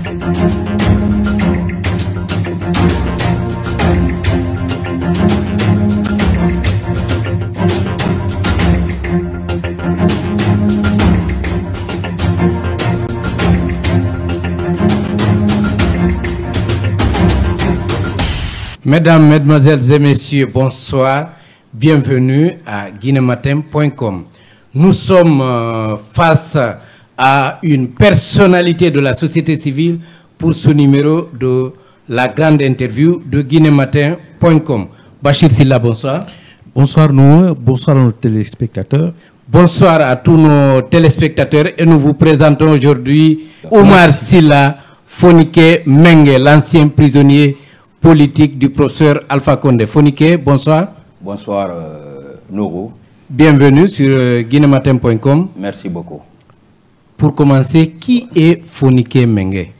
Mesdames, Mesdemoiselles et Messieurs, bonsoir. Bienvenue à guinématin.com. Nous sommes face à une personnalité de la société civile pour ce numéro de la grande interview de guinématin.com. Bachir Silla, bonsoir. Bonsoir nous, bonsoir à nos téléspectateurs. Bonsoir à tous nos téléspectateurs et nous vous présentons aujourd'hui Oumar Silla Fonike Mengue, l'ancien prisonnier politique du professeur Alpha Condé. Fonike, bonsoir. Bonsoir Nourou. Bienvenue sur guinématin.com. Merci beaucoup. Pour commencer, qui est Fonike Mengue?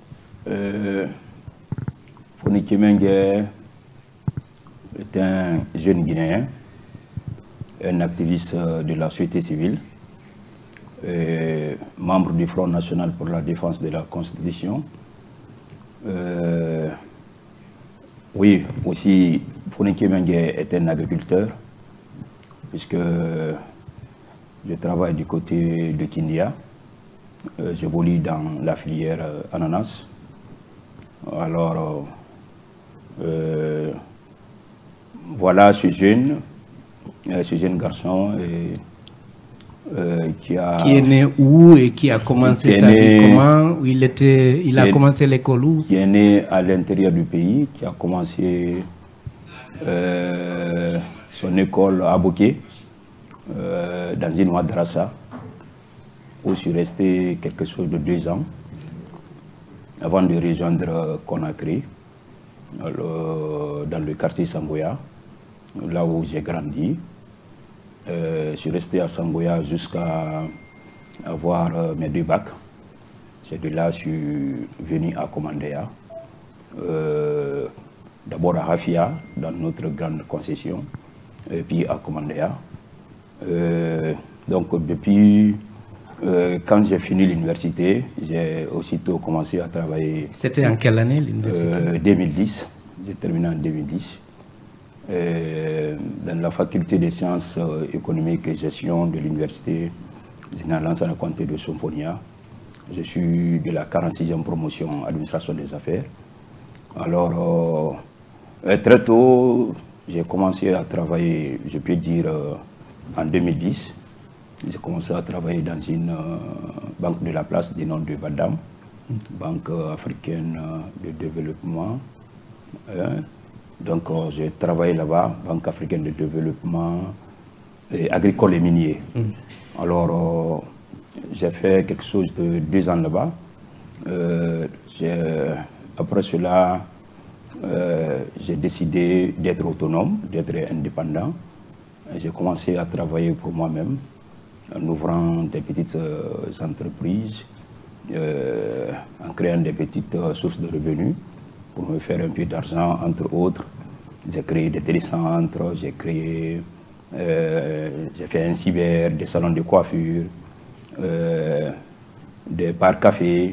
Fonike Mengue est un jeune Guinéen, un activiste de la société civile, membre du Front National pour la défense de la Constitution. Oui, aussi, Fonike Mengue est un agriculteur, puisque je travaille du côté de Kindia. J'évolue dans la filière ananas. Alors, voilà ce jeune garçon qui est né où et qui a commencé sa vie comment? Il a commencé l'école où? Qui est né à l'intérieur du pays, qui a commencé son école à Boké, dans une madrasa, où je suis resté quelque chose de 2 ans, avant de rejoindre Conakry, dans le quartier Sangoya, là où j'ai grandi. Je suis resté à Sangoya jusqu'à avoir mes 2 bacs. C'est de là que je suis venu à Komandéa. D'abord à Hafia, dans notre grande concession, et puis à Komandéa. Donc depuis, quand j'ai fini l'université, j'ai aussitôt commencé à travailler. C'était en quelle année l'université? 2010. J'ai terminé en 2010. Dans la faculté des sciences économiques et gestion de l'université Zinalanzana Conté de Somponia. Je suis de la 46e promotion administration des affaires. Alors, très tôt, j'ai commencé à travailler, je peux dire, en 2010. J'ai commencé à travailler dans une banque de la place du nom de Badam, Banque africaine de développement. Donc, j'ai travaillé là-bas, Banque africaine de développement agricole et minier. Alors, j'ai fait quelque chose de 2 ans là-bas. Après cela, j'ai décidé d'être autonome, d'être indépendant. J'ai commencé à travailler pour moi-même, en ouvrant des petites entreprises, en créant des petites sources de revenus pour me faire un peu d'argent, entre autres. J'ai créé des télécentres, j'ai fait un cyber, des salons de coiffure, des bars cafés,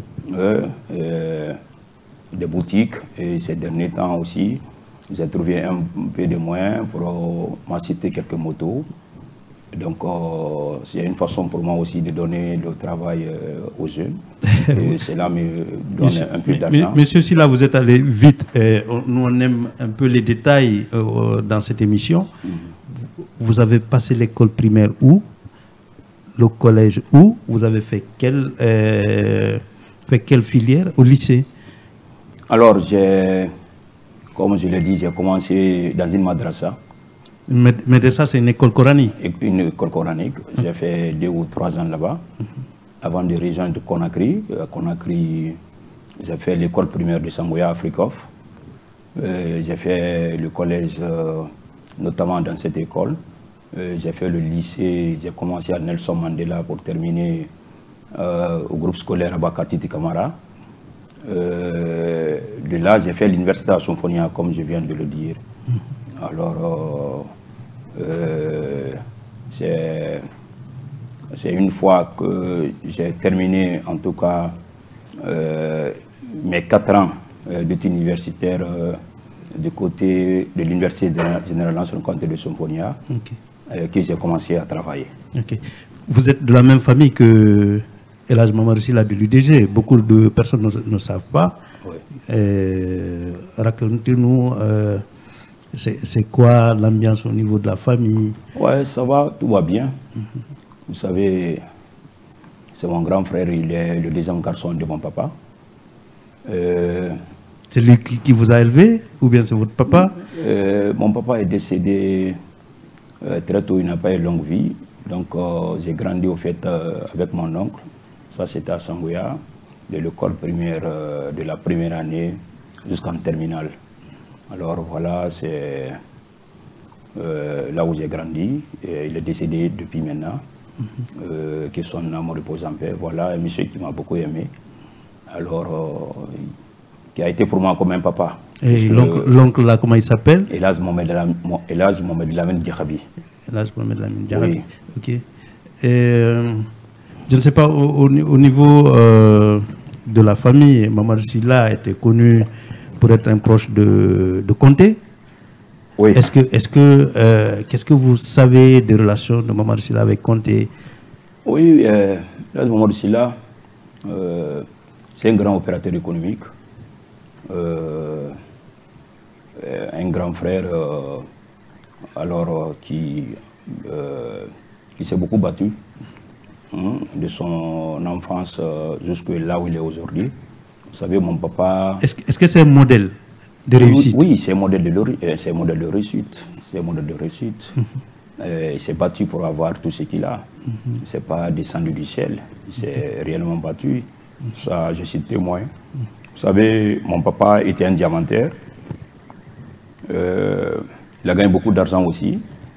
des boutiques. Et ces derniers temps aussi, j'ai trouvé un peu de moyens pour m'acheter quelques motos. Donc, c'est une façon pour moi aussi de donner le travail aux jeunes. Et cela me donne un peu d'argent. Monsieur Silla, vous êtes allé vite. Nous, on aime un peu les détails dans cette émission. Vous avez passé l'école primaire où? Le collège où? Vous avez fait quelle filière? Au lycée? Alors, comme je l'ai dit, j'ai commencé dans une madrasa. Madrasa, c'est une école coranique? Une école coranique. J'ai fait 2 ou 3 ans là-bas, avant de rejoindre Conakry. À Conakry, j'ai fait l'école primaire de Sangoya Afrikoff. J'ai fait le collège, notamment dans cette école. J'ai fait le lycée, j'ai commencé à Nelson Mandela pour terminer au groupe scolaire Abakatiti Kamara. De là, j'ai fait l'université à Somfonia, comme je viens de le dire. Alors, c'est une fois que j'ai terminé, en tout cas, mes 4 ans d'études universitaires du côté de l'Université générale Lanson Conté de Somponia, que j'ai commencé à travailler. Vous êtes de la même famille que El Hadj Mamadou Sylla de l'UDG. Beaucoup de personnes ne savent pas. Oui. Racontez-nous, c'est quoi l'ambiance au niveau de la famille? Ouais, ça va, tout va bien. Vous savez, c'est mon grand frère, il est le deuxième garçon de mon papa. C'est lui qui vous a élevé ou bien c'est votre papa? Mon papa est décédé très tôt, il n'a pas eu longue vie. Donc j'ai grandi au fait avec mon oncle. Ça c'était à Sangouya, de l'école primaire de la première année jusqu'en terminale. Alors voilà, c'est là où j'ai grandi. Et il est décédé depuis maintenant. Que son âme repose en paix. Voilà un monsieur qui m'a beaucoup aimé. Alors, qui a été pour moi comme un papa. Et l'oncle là, comment il s'appelle? El Hadj Mohamed Lamine Diakhaby. El Hadj Mohamed Lamine Diakhaby. Oui. Ok. Je ne sais pas, au niveau de la famille, Mamadou Sylla était connu pour être un proche de Conté. Oui. Qu'est-ce que vous savez des relations de Mamadou Sylla avec Conté? Oui, Mamadou Sylla, c'est un grand opérateur économique, un grand frère qui s'est beaucoup battu de son enfance jusqu'à là où il est aujourd'hui. Vous savez, mon papa... Est-ce que c'est un modèle de réussite? Oui, c'est un modèle de réussite. C'est un modèle de réussite. Il s'est battu pour avoir tout ce qu'il a. Ce n'est pas descendu du ciel. Il s'est réellement battu. Ça, je suis témoin. Vous savez, mon papa était un diamantaire. Il a gagné beaucoup d'argent aussi.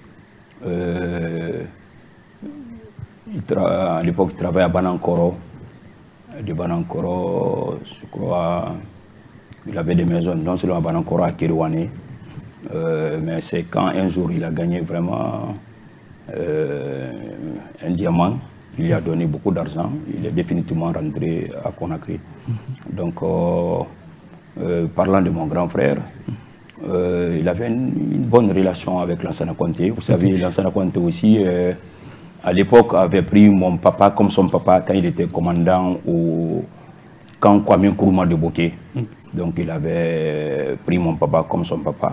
À l'époque, il travaillait à Banankoro. De Banankoro, je crois, il avait des maisons, non seulement à Banankoro, à Kérouané. Mais c'est quand un jour il a gagné vraiment un diamant, il lui a donné beaucoup d'argent, il est définitivement rentré à Conakry. Donc, parlant de mon grand frère, il avait une bonne relation avec Lansana Conté. Vous savez, Lansana Conté aussi, à l'époque, avait pris mon papa comme son papa quand il était commandant au camp Kwame Nkrumah de Bokeh. Donc, il avait pris mon papa comme son papa.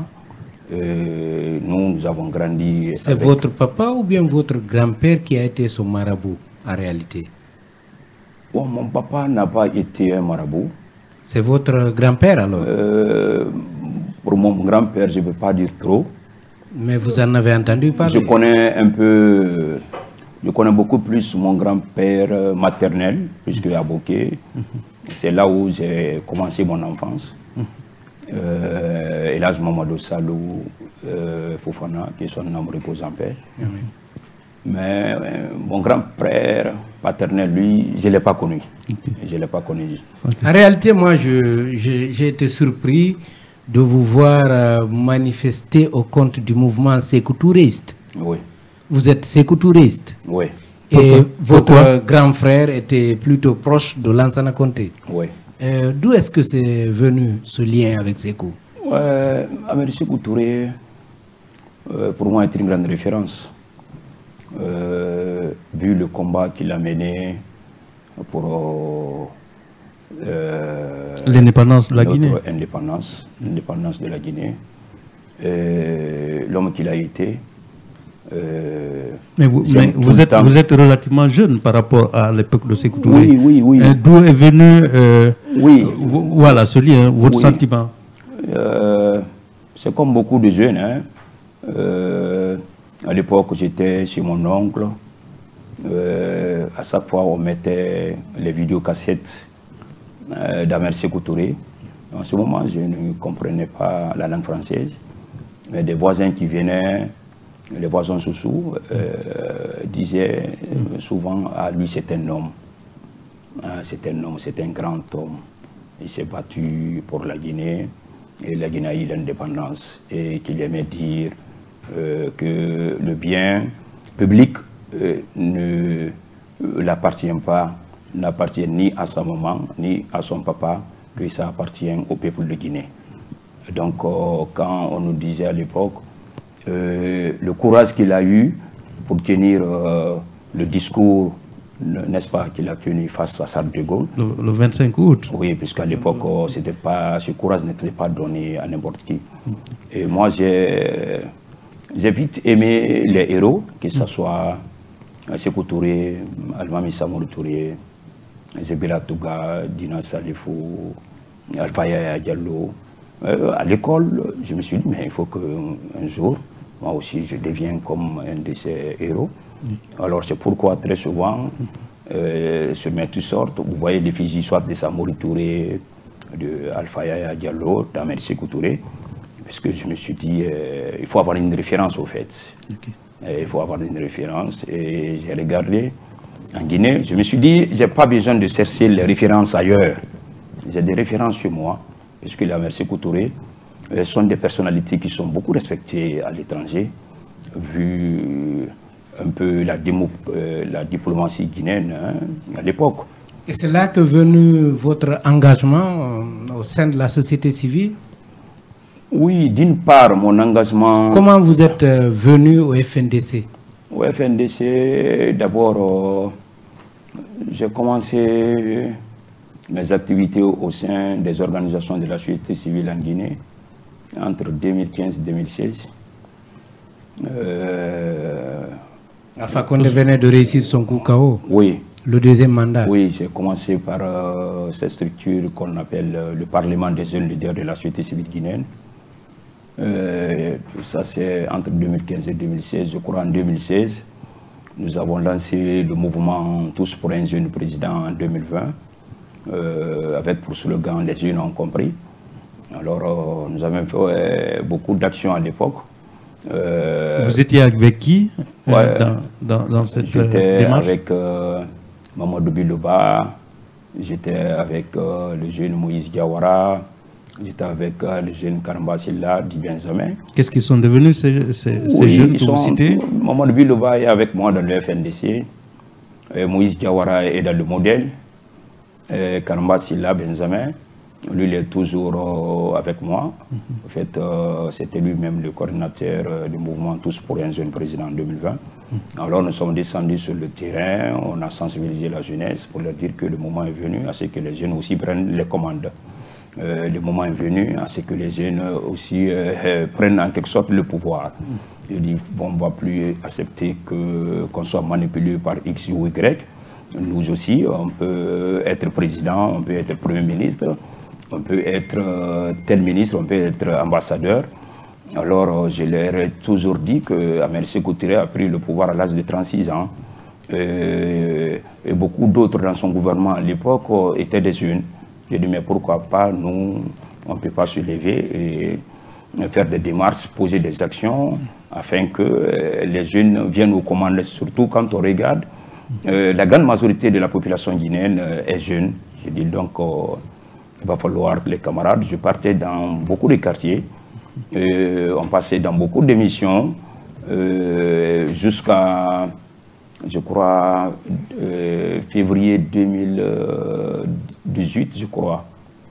Nous avons grandi. C'est votre papa ou bien votre grand-père qui a été son marabout en réalité? Bon, mon papa n'a pas été un marabout. C'est votre grand-père alors? Pour mon grand-père, je ne peux pas dire trop. Mais vous en avez entendu parler? Je connais un peu, je connais beaucoup plus mon grand-père maternel, puisque à Bokeh, c'est là où j'ai commencé mon enfance. El Hadj Mamadou Salou Fofana, qui son âme repose en paix. Mais mon grand-père paternel, lui, je ne l'ai pas connu. Je l'ai pas connu. En réalité, moi, j'ai été surpris de vous voir manifester au compte du mouvement Sékou Touriste. Oui. Vous êtes Sékou Touriste. Oui. Et votre grand frère était plutôt proche de Lansana Conté. Oui. D'où est-ce que c'est venu ce lien avec Sékou? Amadou Sékou Touré, pour moi, est une grande référence. Vu le combat qu'il a mené pour l'indépendance de la Guinée. L'indépendance de la Guinée. L'homme qu'il a été. Mais vous êtes relativement jeune par rapport à l'époque de Sékou Touré. Oui. D'où est venu voilà, ce lien, votre sentiment? C'est comme beaucoup de jeunes. Hein. À l'époque, j'étais chez mon oncle. À chaque fois, on mettait les vidéocassettes d'Ahmed Sékou Touré. En ce moment, je ne comprenais pas la langue française. Mais des voisins qui venaient, les voisins Soussou, disaient souvent, ah, lui c'est un homme. C'est un homme, c'est un grand homme. Il s'est battu pour la Guinée et la Guinée a eu l'indépendance. Et qu'il aimait dire que le bien public ne l'appartient pas n'appartient ni à sa maman, ni à son papa, que ça appartient au peuple de Guinée. Donc, quand on nous disait à l'époque, le courage qu'il a eu pour tenir le discours, n'est-ce pas, qu'il a tenu face à Charles de Gaulle. Le 25 août. Oui, puisqu'à l'époque, ce courage n'était pas donné à n'importe qui. Et moi, j'ai vite aimé les héros, que ce soit Sékou Touré, Almami Samourou Touré, Zébila Touga, Dina Salifou, Alpha Yaya Diallo. À l'école, je me suis dit, mais il faut qu'un jour, moi aussi, je devienne comme un de ces héros. Alors, c'est pourquoi, très souvent, sur mes toutes sortes, vous voyez les fusils, soit de Samourou Touré, de Alpha Yaya Diallo, d'Ahmed Sékou Touré, parce que je me suis dit, il faut avoir une référence, au fait. Il faut avoir une référence. Et j'ai regardé en Guinée, je me suis dit, je n'ai pas besoin de chercher les références ailleurs. J'ai des références chez moi, parce que les Ahmed Sékou Touré sont des personnalités qui sont beaucoup respectées à l'étranger, vu un peu la diplomatie guinéenne à l'époque. Et c'est là que est venu votre engagement au sein de la société civile? Oui, d'une part, mon engagement... Comment vous êtes venu au FNDC? Au FNDC, d'abord, j'ai commencé mes activités au sein des organisations de la société civile en Guinée entre 2015 et 2016. Alpha Condé venait de réussir son coup KO. Oui. Le deuxième mandat. Oui, j'ai commencé par cette structure qu'on appelle le Parlement des jeunes leaders de la société civile guinéenne. Ça, c'est entre 2015 et 2016. Je crois en 2016, nous avons lancé le mouvement Tous pour un jeune président en 2020, avec pour slogan « Les jeunes ont compris ». Alors, nous avons fait beaucoup d'actions à l'époque. Vous étiez avec qui dans cette démarche? J'étais avec Mamadou Biloba, j'étais avec le jeune Moïse Diawara, j'étais avec le jeune Karamba Silla, Di Benjamin. Qu'est-ce qu'ils sont devenus ces jeunes que vous citez? Mamadou Biloba est avec moi dans le FNDC, Moïse Diawara est dans le modèle, Karamba Silla, Benjamin. Lui, il est toujours avec moi. En fait, c'était lui-même le coordinateur du mouvement Tous pour un jeune président en 2020. Alors, nous sommes descendus sur le terrain, on a sensibilisé la jeunesse pour leur dire que le moment est venu à ce que les jeunes aussi prennent les commandes. Le moment est venu à ce que les jeunes aussi prennent en quelque sorte le pouvoir. Je dis, bon, on ne va plus accepter qu'on soit manipulé par X ou Y. Nous aussi, on peut être président, on peut être premier ministre. On peut être tel ministre, on peut être ambassadeur. Alors, je leur ai toujours dit que Ahmed Sékou Touré a pris le pouvoir à l'âge de 36 ans. Et beaucoup d'autres dans son gouvernement à l'époque étaient des jeunes. J'ai dit, mais pourquoi pas, nous, on ne peut pas se lever et faire des démarches, poser des actions, afin que les jeunes viennent aux commandes, surtout quand on regarde. La grande majorité de la population guinéenne est jeune. J'ai dit donc... il va falloir que les camarades, je partais dans beaucoup de quartiers, on passait dans beaucoup d'émissions, jusqu'à, je crois, février 2018, je crois,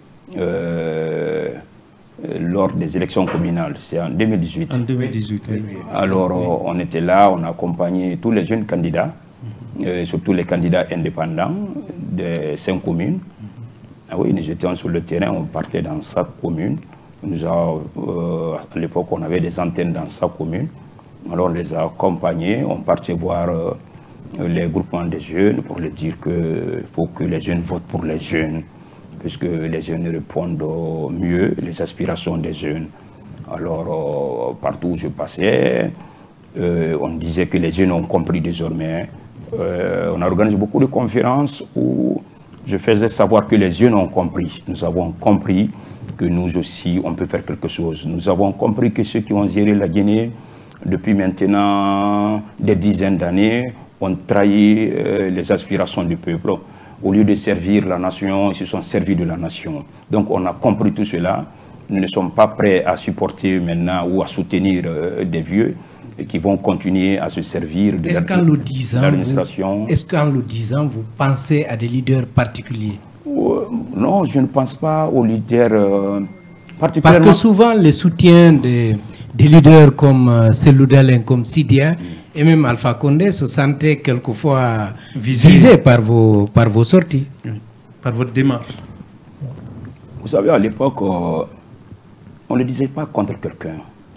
lors des élections communales, c'est en 2018. En 2018, oui. Alors, on était là, on accompagnait tous les jeunes candidats, surtout les candidats indépendants de 5 communes. Ah oui, nous étions sur le terrain, on partait dans 5 communes. À l'époque, on avait des antennes dans 5 communes. Alors, on les a accompagnés, on partait voir les groupements des jeunes pour leur dire qu'il faut que les jeunes votent pour les jeunes, puisque les jeunes répondent mieux les aspirations des jeunes. Alors, partout où je passais, on disait que les jeunes ont compris désormais. On a organisé beaucoup de conférences où je faisais savoir que les jeunes ont compris. Nous avons compris que nous aussi, on peut faire quelque chose. Nous avons compris que ceux qui ont géré la Guinée depuis maintenant des dizaines d'années ont trahi les aspirations du peuple. Au lieu de servir la nation, ils se sont servis de la nation. Donc on a compris tout cela. Nous ne sommes pas prêts à supporter maintenant ou à soutenir des vieux et qui vont continuer à se servir de l'administration. Est-ce qu'en le disant, vous pensez à des leaders particuliers? Non, je ne pense pas aux leaders particulièrement. Parce que souvent, les soutiens des leaders comme Cellou Dalein, comme Sidia, et même Alpha Condé se sentaient quelquefois visés par vos sorties. Oui, par votre démarche. Vous savez, à l'époque, on ne le disait pas contre quelqu'un.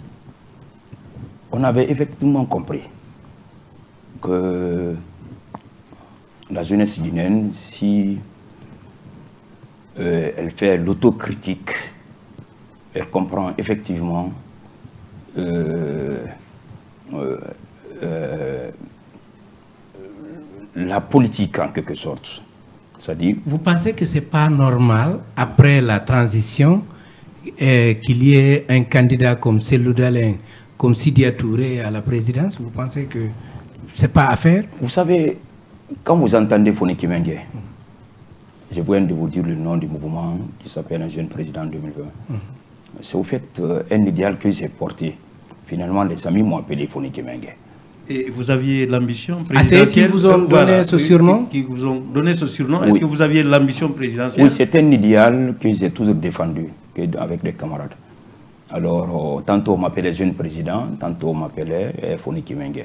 On avait effectivement compris que la jeunesse guinéenne, si elle fait l'autocritique, elle comprend effectivement la politique en quelque sorte. C'est-à-dire, vous pensez que ce n'est pas normal, après la transition, qu'il y ait un candidat comme Cellou Dalein, comme Sidia Touré à la présidence? Vous pensez que ce n'est pas à faire? Vous savez, quand vous entendez Foni Kimenge, je viens de vous dire le nom du mouvement qui s'appelle Un jeune président 2020. C'est au fait un idéal que j'ai porté. Finalement, les amis m'ont appelé Foni Kimenge. Et vous aviez l'ambition présidentielle? Qui vous ont donné ce surnom? Qui vous ont donné ce surnom. Est-ce que vous aviez l'ambition présidentielle? Oui, c'est un idéal que j'ai toujours défendu avec des camarades. Alors, tantôt on m'appelait jeune président, tantôt on m'appelait Foni Kimenge.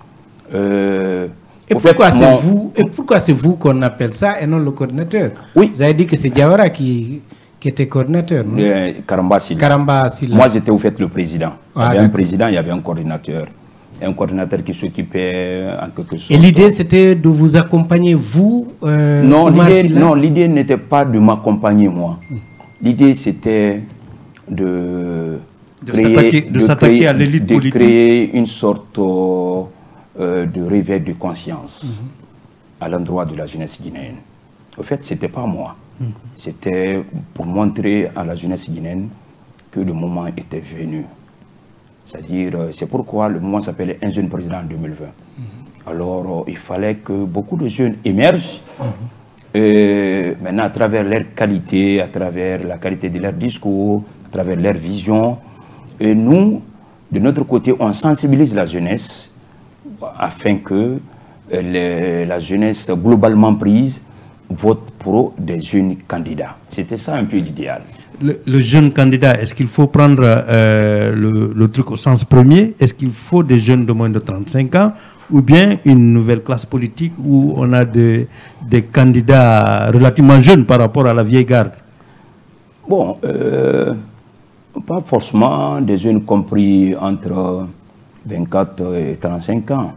Et pourquoi c'est vous qu'on appelle ça et non le coordinateur? Oui. Vous avez dit que c'est Diawara qui était coordinateur, non? Karamba Silla. Moi, j'étais au fait le président. Il y avait un président, il y avait un coordinateur. Un coordinateur qui s'occupait en quelque sorte. Et l'idée, c'était de vous accompagner, vous, Non, l'idée n'était pas de m'accompagner, moi. L'idée, c'était de s'attaquer à l'élite politique. De créer une sorte de réveil de conscience à l'endroit de la jeunesse guinéenne. Au fait, ce n'était pas moi. C'était pour montrer à la jeunesse guinéenne que le moment était venu. C'est-à-dire, c'est pourquoi le mouvement s'appelait Un jeune président en 2020. Alors, il fallait que beaucoup de jeunes émergent, maintenant à travers leur qualité, à travers la qualité de leur discours, à travers leur vision. Et nous, de notre côté, on sensibilise la jeunesse afin que la jeunesse globalement prise vote pour des jeunes candidats. C'était ça un peu l'idéal. Le jeune candidat, est-ce qu'il faut prendre le truc au sens premier? Est-ce qu'il faut des jeunes de moins de 35 ans ou bien une nouvelle classe politique où on a des candidats relativement jeunes par rapport à la vieille garde? Bon, pas forcément des jeunes compris entre 24 et 35 ans.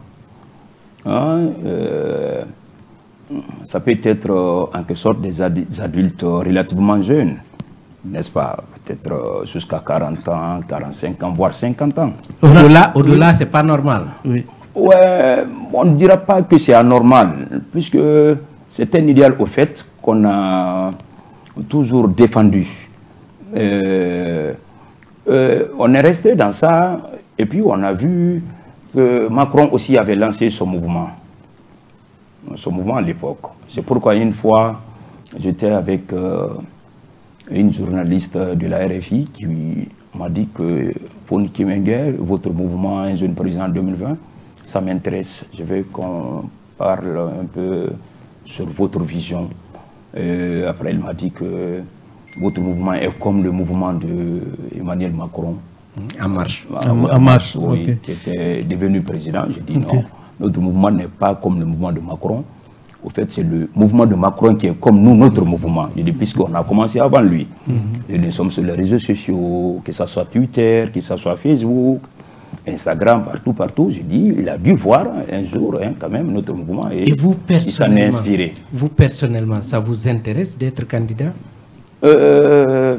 Ça peut être en quelque sorte des adultes relativement jeunes, n'est-ce pas? Peut-être jusqu'à 40 ans, 45 ans, voire 50 ans. Au-delà, c'est pas normal. Oui. Ouais, on ne dira pas que c'est anormal, puisque c'est un idéal au fait qu'on a toujours défendu. On est resté dans ça, et puis on a vu que Macron aussi avait lancé son mouvement à l'époque. C'est pourquoi une fois, j'étais avec une journaliste de la RFI qui m'a dit que Foni Kimenge, votre mouvement Un jeune président 2020, ça m'intéresse. Je veux qu'on parle un peu sur votre vision. Après, elle m'a dit que votre mouvement est comme le mouvement d'Emmanuel Macron. En marche. En marche, oui, okay. Qui était devenu président. J'ai dit non, notre mouvement n'est pas comme le mouvement de Macron. Au fait, c'est le mouvement de Macron qui est comme nous, notre mouvement. Je dis, puisqu'on a commencé avant lui. Et nous sommes sur les réseaux sociaux, que ce soit Twitter, que ce soit Facebook, Instagram, partout. Je dis, il a dû voir un jour quand même notre mouvement et vous, il s'en est inspiré. Vous, personnellement, ça vous intéresse d'être candidat? Je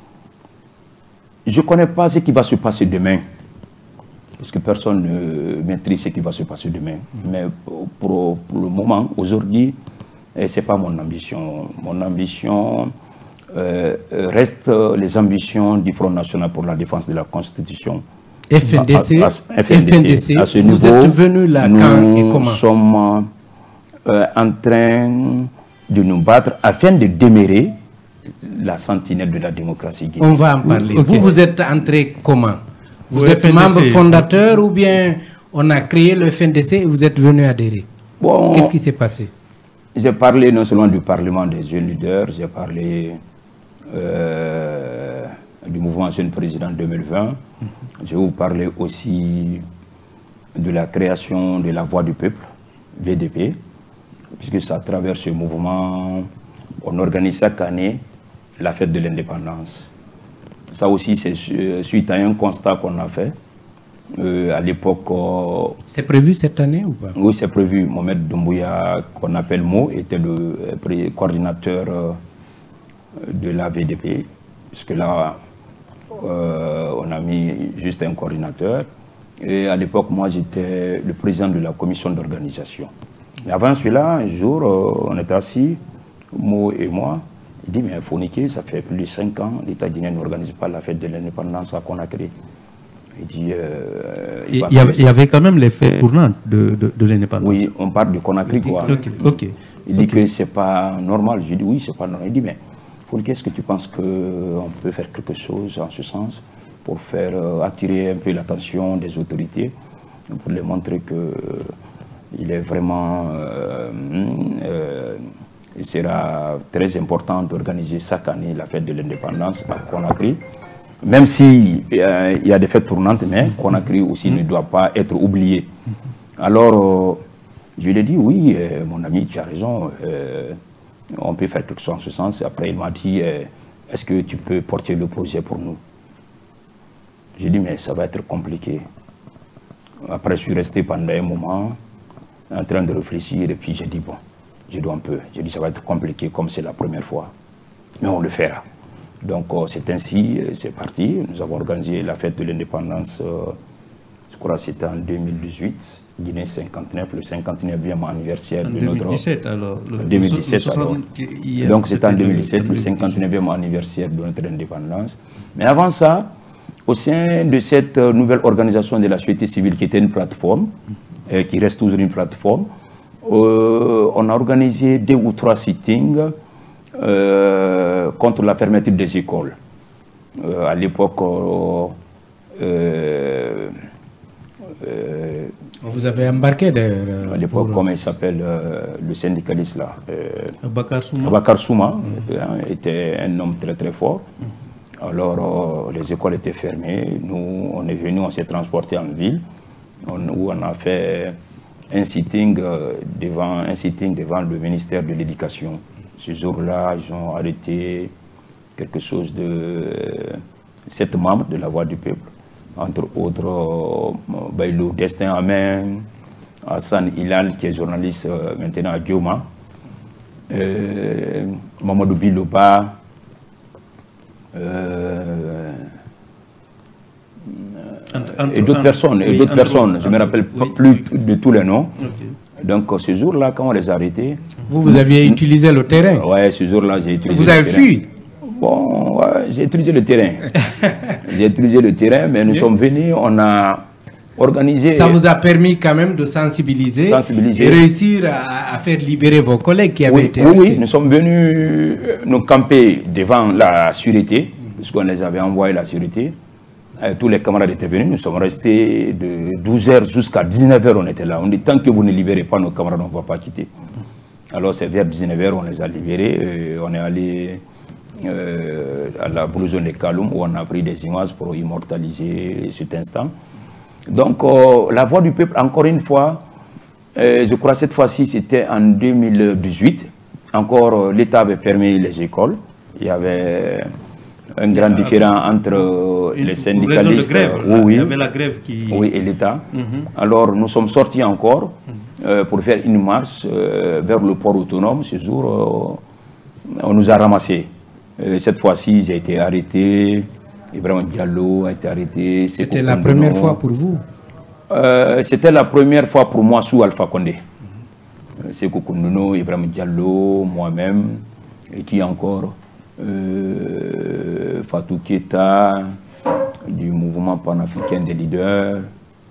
ne connais pas ce qui va se passer demain. Parce que personne ne maîtrise ce qui va se passer demain. Mais pour le moment, aujourd'hui, ce n'est pas mon ambition. Mon ambition reste les ambitions du Front National pour la défense de la Constitution. FNDC, à ce vous niveau, êtes venu là quand et comment? Nous sommes en train de nous battre afin de démarrer la sentinelle de la démocratie guinéenne. On va en parler. Okay. Vous êtes entré comment? Vous êtes membre fondateur ou bien on a créé le FNDC et vous êtes venu adhérer? Bon, qu'est-ce qui s'est passé? J'ai parlé non seulement du Parlement des jeunes leaders, j'ai parlé du mouvement Jeune Président 2020. Je vais vous parler aussi de la création de la Voix du Peuple, VDP, puisque c'est à travers ce mouvement, on organise chaque année la fête de l'indépendance. Ça aussi, c'est suite à un constat qu'on a fait. À l'époque... c'est prévu cette année ou pas? Oui, c'est prévu. Mohamed Doumbouya, qu'on appelle Mo, était le coordinateur de la VDP, puisque là, on a mis juste un coordinateur. Et à l'époque, moi, j'étais le président de la commission d'organisation. Mais avant cela, un jour, on était assis, Mo et moi. Il dit, mais Fonike, ça fait plus de 5 ans, l'État guinéen n'organise pas la fête de l'indépendance à Conakry. Il dit... il y avait quand même l'effet tournant de l'indépendance. Oui, on parle de Conakry, quoi. Il dit que c'est pas normal. Je dis, oui, c'est pas normal. Il dit, mais Fonike, est-ce que tu penses qu'on peut faire quelque chose en ce sens pour faire attirer un peu l'attention des autorités, pour les montrer qu'il est vraiment... il sera très important d'organiser chaque année la fête de l'indépendance à Conakry. Même s'il y a des fêtes tournantes, mais Conakry aussi ne doit pas être oublié. Alors, je lui ai dit, oui, mon ami, tu as raison, on peut faire quelque chose en ce sens. Après, il m'a dit, est-ce que tu peux porter le projet pour nous? J'ai dit, mais ça va être compliqué. Après, je suis resté pendant un moment en train de réfléchir, et puis j'ai dit, bon, je dois un peu. J'ai dit, ça va être compliqué comme c'est la première fois, mais on le fera. Donc, c'est ainsi, c'est parti. Nous avons organisé la fête de l'indépendance, je crois que c'était en 2018, Guinée 59, le 59e anniversaire de notre... 2017 alors. 2017 alors. Donc, c'était en 2017, le 59e anniversaire de notre indépendance. Mais avant ça, au sein de cette nouvelle organisation de la société civile qui était une plateforme, qui reste toujours une plateforme, on a organisé 2 ou 3 sittings contre la fermeture des écoles. À l'époque, vous avez embarqué d'ailleurs. À l'époque, comment il s'appelle, le syndicaliste là, Bakar Souma, était un homme très très fort. Alors, les écoles étaient fermées. Nous, on est venus, on s'est transporté en ville, où on a fait un sitting devant le ministère de l'Éducation. Ce jour-là, ils ont arrêté quelque chose de 7 membres de la Voix du Peuple, entre autres Bailou Destin Amen, Hassan Hilal, qui est journaliste maintenant à Dioma, Mamadou Biloba, et d'autres personnes, je ne me rappelle pas plus de tous les noms. Donc ce jour-là, quand on les a arrêtés... Vous aviez utilisé le terrain? Oui, ce jour-là, j'ai utilisé le terrain. Vous avez fui? Bon, ouais, j'ai utilisé le terrain. J'ai utilisé le terrain, mais nous sommes venus, on a organisé... Ça vous a permis quand même de sensibiliser. Et réussir à faire libérer vos collègues qui avaient été arrêtés. Oui, nous sommes venus nous camper devant la sûreté, puisqu'on les avait envoyé la sûreté. Tous les camarades étaient venus, nous sommes restés de 12h jusqu'à 19h, on était là. On dit, tant que vous ne libérez pas nos camarades, on ne va pas quitter. Alors c'est vers 19h, on les a libérés, on est allé à la blouson de Kaloum, où on a pris des images pour immortaliser cet instant. Donc la Voix du Peuple, encore une fois, je crois que cette fois-ci c'était en 2018, encore l'État avait fermé les écoles, il y avait... un grand différent entre les syndicalistes, il y avait la grève qui... oui, et l'État. Alors nous sommes sortis encore pour faire une marche vers le port autonome. Ce jour, on nous a ramassés. Cette fois-ci, j'ai été arrêté. Ibrahim Diallo a été arrêté. C'était la première fois pour vous? C'était la première fois pour moi sous Alpha Condé. Sekou Kounouno, Ibrahim Diallo, moi-même, et qui encore Fatou Keita, du mouvement panafricain des leaders,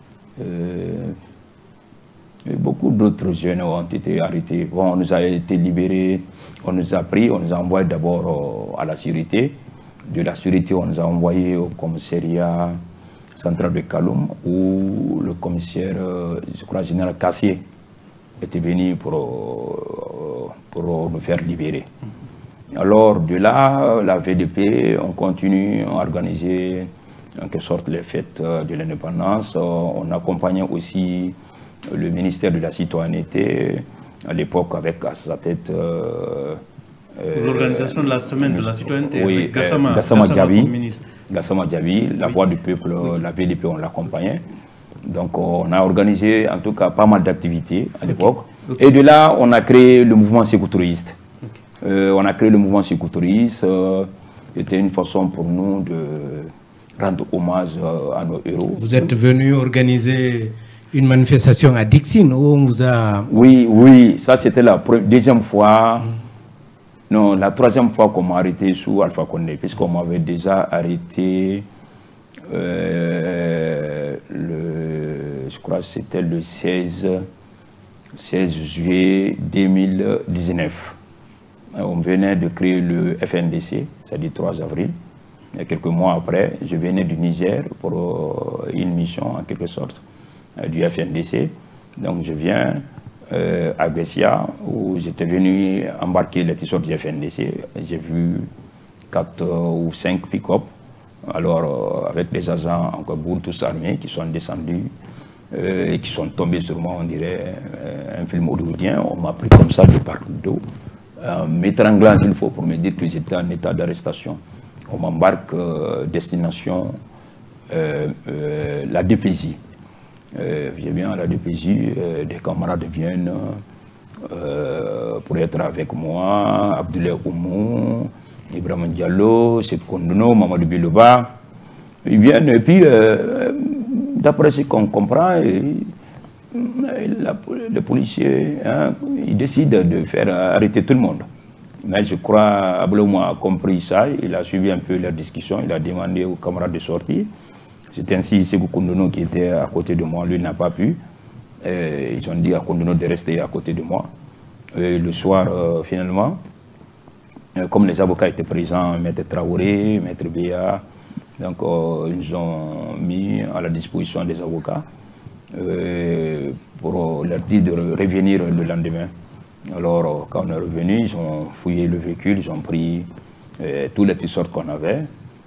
et beaucoup d'autres jeunes ont été arrêtés. Bon, on nous a été libérés, on nous a pris, on nous a envoyés d'abord à la sûreté. De la sûreté, on nous a envoyés au commissariat centrale de Kaloum, où le commissaire, je crois, général Cassier, était venu pour nous faire libérer. Alors, de là, la VDP, on continue à organiser en quelque sorte les fêtes de l'indépendance. On accompagnait aussi le ministère de la Citoyenneté, à l'époque avec à sa tête... l'organisation de la semaine de la citoyenneté, oui, avec Gassama Diaby, la voix du peuple, la VDP, on l'accompagnait. Donc on a organisé en tout cas pas mal d'activités à l'époque. Et de là, on a créé le mouvement sécoutouriste. On a créé le mouvement sécoutouriste. C'était une façon pour nous de rendre hommage à nos héros. Vous êtes venu organiser une manifestation à Dixine où on vous a... Oui, ça c'était la deuxième fois. Non, la troisième fois qu'on m'a arrêté sous Alpha Condé, puisqu'on m'avait déjà arrêté, je crois que c'était le 16 juillet 2019. On venait de créer le FNDC, c'est-à-dire 3 avril. Et quelques mois après, je venais du Niger pour une mission, en quelque sorte, du FNDC. Donc je viens à Bessia, où j'étais venu embarquer les t-shirts du FNDC. J'ai vu 4 ou 5 pick-up, alors avec des agents en Kaboul, tous armés, qui sont descendus et qui sont tombés sur moi, on dirait un film hollywoodien. On m'a pris comme ça de par le dos, m'étranglant s'il faut pour me dire que j'étais en état d'arrestation. On m'embarque destination la DPJ. Je viens à la DPJ, des camarades viennent pour être avec moi, Abdoulaye Oumou, Ibrahim Diallo, Sekou Ndono, Mamadou Bilouba. Ils viennent et puis, d'après ce qu'on comprend, les policiers, ils décident de faire arrêter tout le monde. Mais je crois Abdoulaye Oumou a compris ça, il a suivi un peu leur discussion, il a demandé aux camarades de sortir. C'est ainsi Sekou Ndono qui était à côté de moi, lui n'a pas pu. Ils ont dit à Ndono de rester à côté de moi. Et le soir, finalement, comme les avocats étaient présents, Maître Traoré, Maître Béa, donc ils nous ont mis à la disposition des avocats pour leur dire de revenir le lendemain. Alors, quand on est revenu, ils ont fouillé le véhicule, ils ont pris tous les t-shirts qu'on avait.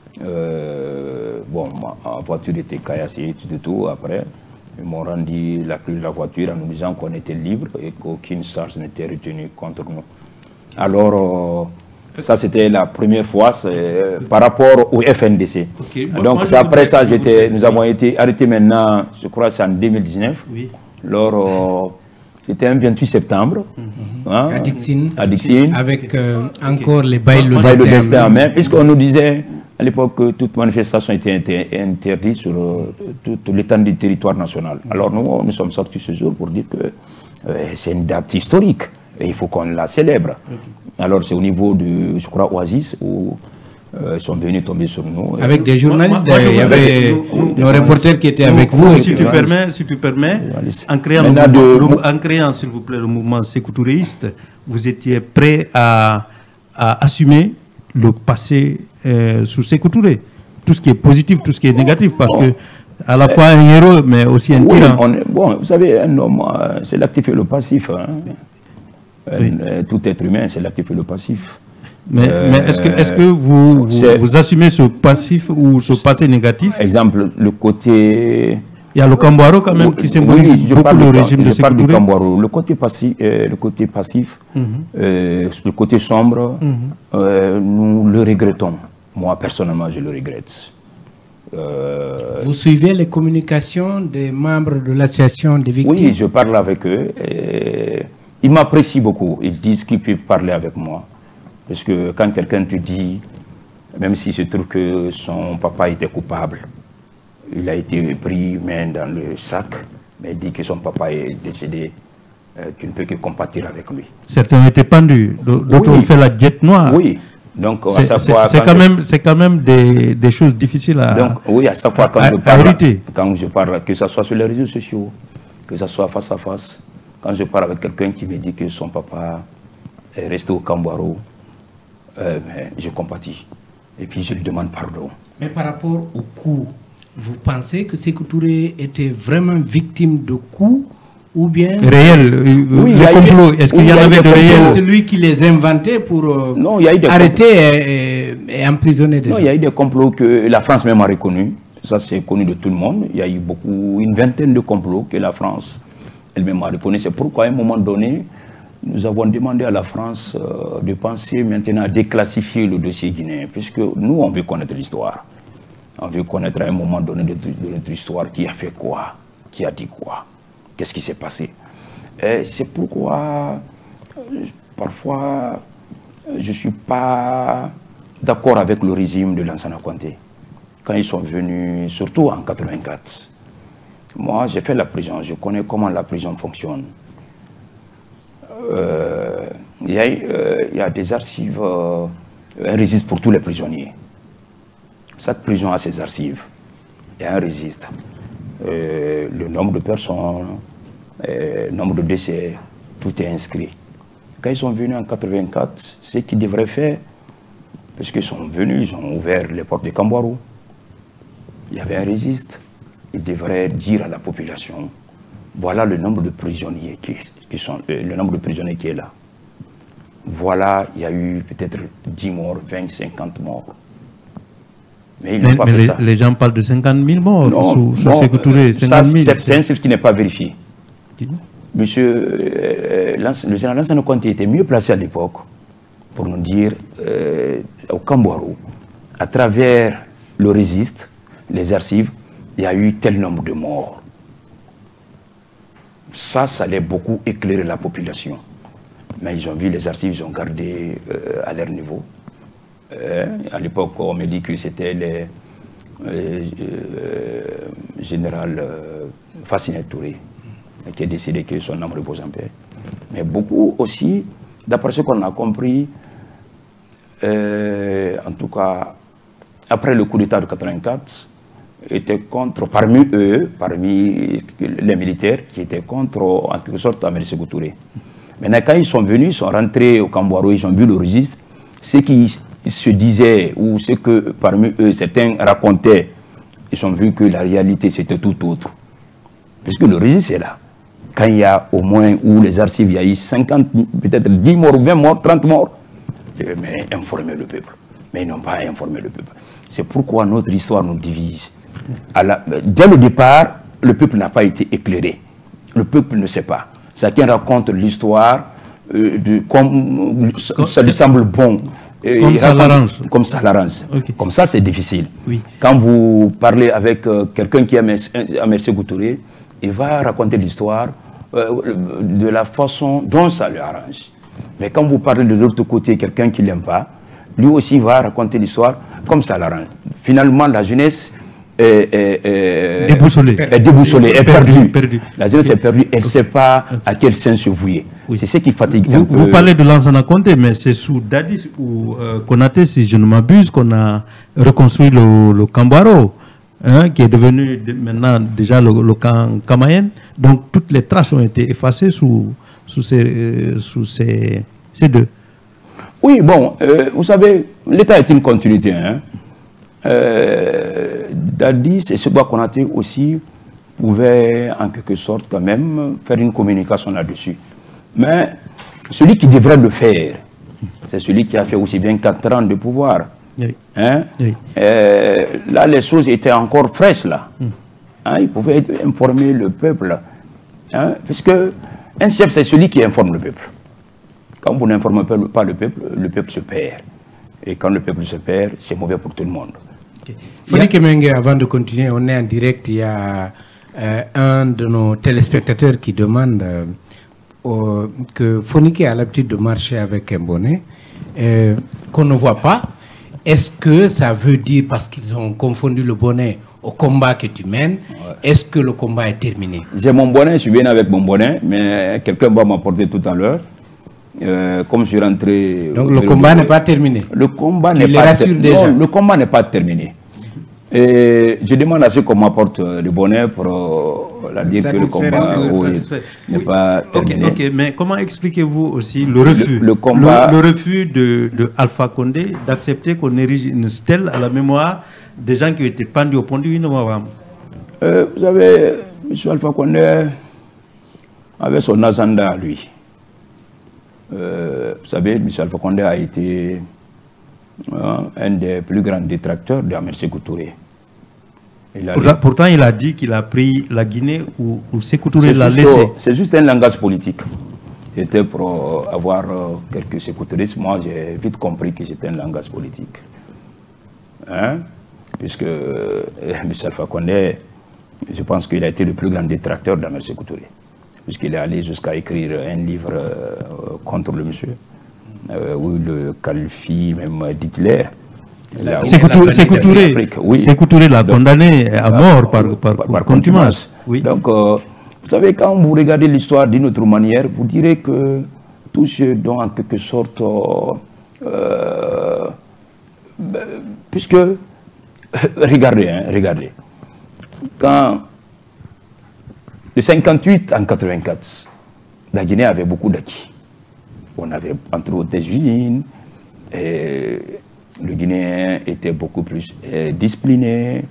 Bon, ma voiture était caillassée, tout. Après, ils m'ont rendu la clé de la voiture en nous disant qu'on était libre et qu'aucune charge n'était retenue contre nous. Alors, ça c'était la première fois par rapport au FNDC. Okay. Donc, après ça, nous avons été arrêtés maintenant, je crois que c'est en 2019. Oui. Alors, c'était un 28 septembre. À Dixine. Avec encore okay. Les bails de destin en main, puisqu'on nous disait à l'époque que toute manifestation était interdite sur toute l'étendue du territoire national. Alors nous sommes sortis ce jour pour dire que c'est une date historique et il faut qu'on la célèbre. Alors c'est au niveau de, je crois, Oasis, où ils sont venus tomber sur nous. Avec des journalistes, il y avait nos reporters qui étaient avec vous. Si tu permets, en créant, s'il vous plaît, le mouvement sécoutouriste, vous étiez prêt à assumer le passé sous Sékou Touré, tout ce qui est positif, tout ce qui est négatif, parce que à la fois un héros, mais aussi un tyran. Bon, vous savez, un homme, c'est l'actif et le passif. Tout être humain, c'est l'actif et le passif. Mais est-ce que vous assumez ce passif ou ce passé négatif? Exemple, le côté... Il y a le Kambouaro quand même qui symbolise beaucoup le régime de Sékou Touré. Le côté passif, le côté sombre, nous le regrettons. Moi, personnellement, je le regrette. Vous suivez les communications des membres de l'association des victimes? Oui, je parle avec eux. Ils m'apprécient beaucoup. Ils disent qu'ils peuvent parler avec moi. Parce que quand quelqu'un te dit, même s'il se trouve que son papa était coupable, il a été pris main dans le sac, mais dit que son papa est décédé, tu ne peux que compatir avec lui. Certains étaient pendus, d'autres ont fait la diète noire. Oui. Donc, c'est quand même des choses difficiles à donc, oui, à chaque fois quand je parle, que ce soit sur les réseaux sociaux, que ce soit face à face, quand je parle avec quelqu'un qui me dit que son papa est resté au Kambouaro, je compatis. Et puis je lui demande pardon. Mais par rapport au coup vous pensez que Sékou Touré était vraiment victime de coups ou bien... Réel, oui, les complots, est-ce qu'il y en avait de réels? Celui qui les inventait pour non, il y a eu des arrêter et emprisonner des gens. Non, il y a eu des complots que la France même a reconnus. Ça, c'est connu de tout le monde. Il y a eu une vingtaine de complots que la France elle-même a reconnus. C'est pourquoi, à un moment donné, nous avons demandé à la France de penser maintenant à déclassifier le dossier guinéen, puisque nous, on veut connaître l'histoire. On veut connaître à un moment donné de notre histoire qui a fait quoi, qui a dit quoi, qu'est-ce qui s'est passé. C'est pourquoi, parfois, je ne suis pas d'accord avec le régime de Lansana Conté. Quand ils sont venus, surtout en 1984, moi, j'ai fait la prison, je connais comment la prison fonctionne. Il y a des archives, un registre pour tous les prisonniers. Chaque prison a ses archives. Il y a un registre. Le nombre de personnes, le nombre de décès, tout est inscrit. Quand ils sont venus en 1984, ce qu'ils devraient faire, parce qu'ils sont venus, ils ont ouvert les portes de Kambourou. Il y avait un registre. Ils devraient dire à la population, voilà le nombre de prisonniers le nombre de prisonniers qui est là. Voilà, il y a eu peut-être 10 morts, 20, 50 morts. Mais ils n'ont pas fait ça. Les gens parlent de 50 000 morts sous Sékou Touré. C'est un chiffre qui n'est pas vérifié. Monsieur, le général Lansana Conté était mieux placé à l'époque pour nous dire au Kambourou, à travers le registre, les archives, il y a eu tel nombre de morts. Ça allait beaucoup éclairer la population. Mais ils ont vu les archives, ils ont gardé à leur niveau. À l'époque, on me dit que c'était le général Fassinet Touré qui a décidé que son âme repose en paix. Mais beaucoup aussi, d'après ce qu'on a compris, en tout cas, après le coup d'État de 1984, étaient contre, parmi les militaires qui étaient contre, en quelque sorte, Amélie Sékou Touré. Maintenant, quand ils sont venus, ils sont rentrés au Kambourou, ils ont vu le registre, ce qui se disait, ou ce que parmi eux, certains racontaient, ils ont vu que la réalité, c'était tout autre. Puisque le registre est là. Quand il y a au moins, ou les archives, il y a eu 50, peut-être 10 morts, 20 morts, 30 morts, mais informer le peuple. Mais ils n'ont pas informé le peuple. C'est pourquoi notre histoire nous divise. Dès le départ, le peuple n'a pas été éclairé. Le peuple ne sait pas. Chacun raconte l'histoire comme ça lui semble bon. Comme ça l'arrange. Okay. Comme ça, c'est difficile. Oui. Quand vous parlez avec quelqu'un qui aime Sékou Touré, il va raconter l'histoire de la façon dont ça lui arrange. Mais quand vous parlez de l'autre côté, quelqu'un qui ne l'aime pas, lui aussi va raconter l'histoire comme ça l'arrange. Finalement, la jeunesse est déboussolée, est perdue. La jeunesse est perdue, elle ne sait pas à quel sens se vouer. Oui. C'est ce qui fatigue un peu. Vous parlez de Lansana Conté, mais c'est sous Dadis ou Konaté, si je ne m'abuse, qu'on a reconstruit le Kambourou, qui est devenu maintenant déjà le camp Kamayen. Donc toutes les traces ont été effacées sous ces deux. Oui, bon, vous savez, l'État est une continuité. Dadis et Sékou Konaté aussi pouvaient en quelque sorte quand même faire une communication là-dessus. Mais celui qui devrait le faire, c'est celui qui a fait aussi bien 4 ans de pouvoir. Oui. Oui. Là, les choses étaient encore fraîches là. Il pouvait informer le peuple. Puisque un chef, c'est celui qui informe le peuple. Quand vous n'informez pas le peuple se perd. Et quand le peuple se perd, c'est mauvais pour tout le monde. Fonik Mengue, avant de continuer, on est en direct. Il y a un de nos téléspectateurs qui demande que Fonik a l'habitude de marcher avec un bonnet qu'on ne voit pas. Est-ce que ça veut dire, parce qu'ils ont confondu le bonnet au combat que tu mènes, est-ce que le combat est terminé? J'ai mon bonnet, je suis bien avec mon bonnet, mais quelqu'un va m'apporter tout à l'heure. Comme je suis rentré... Donc le combat n'est pas terminé? Le combat n'est pas terminé. Non, le combat n'est pas terminé. Et je demande à ceux qu'on m'apporte le bonnet pour la dire que le combat n'est pas terminé. Ok, mais comment expliquez-vous aussi le refus le refus de Alpha Condé d'accepter qu'on érige une stèle à la mémoire des gens qui ont été pendus au pont du 8 novembre. Vous savez, M. Alpha Condé avait son agenda à lui. Vous savez, M. Alpha Condé a été un des plus grands détracteurs de Ahmed Sékou Touré. Pourtant, il a dit qu'il a pris la Guinée où Sékou Touré l'a laissé. C'est juste un langage politique. C'était pour avoir quelques Sékou Touristes. Moi, j'ai vite compris que c'était un langage politique. Hein? Puisque M. Alpha Condé, je pense qu'il a été le plus grand détracteur d'Ahmed Sékou Touré. Puisqu'il est allé jusqu'à écrire un livre contre le monsieur, où le qualifie même d'Hitler. Sékou Touré l'a condamné à mort par contumace. Oui. Donc, vous savez, quand vous regardez l'histoire d'une autre manière, vous direz que tout ce dont en quelque sorte, puisque, regardez, quand de 58 en 84, la Guinée avait beaucoup d'acquis. On avait entre autres des usines, et le Guinéen était beaucoup plus discipliné.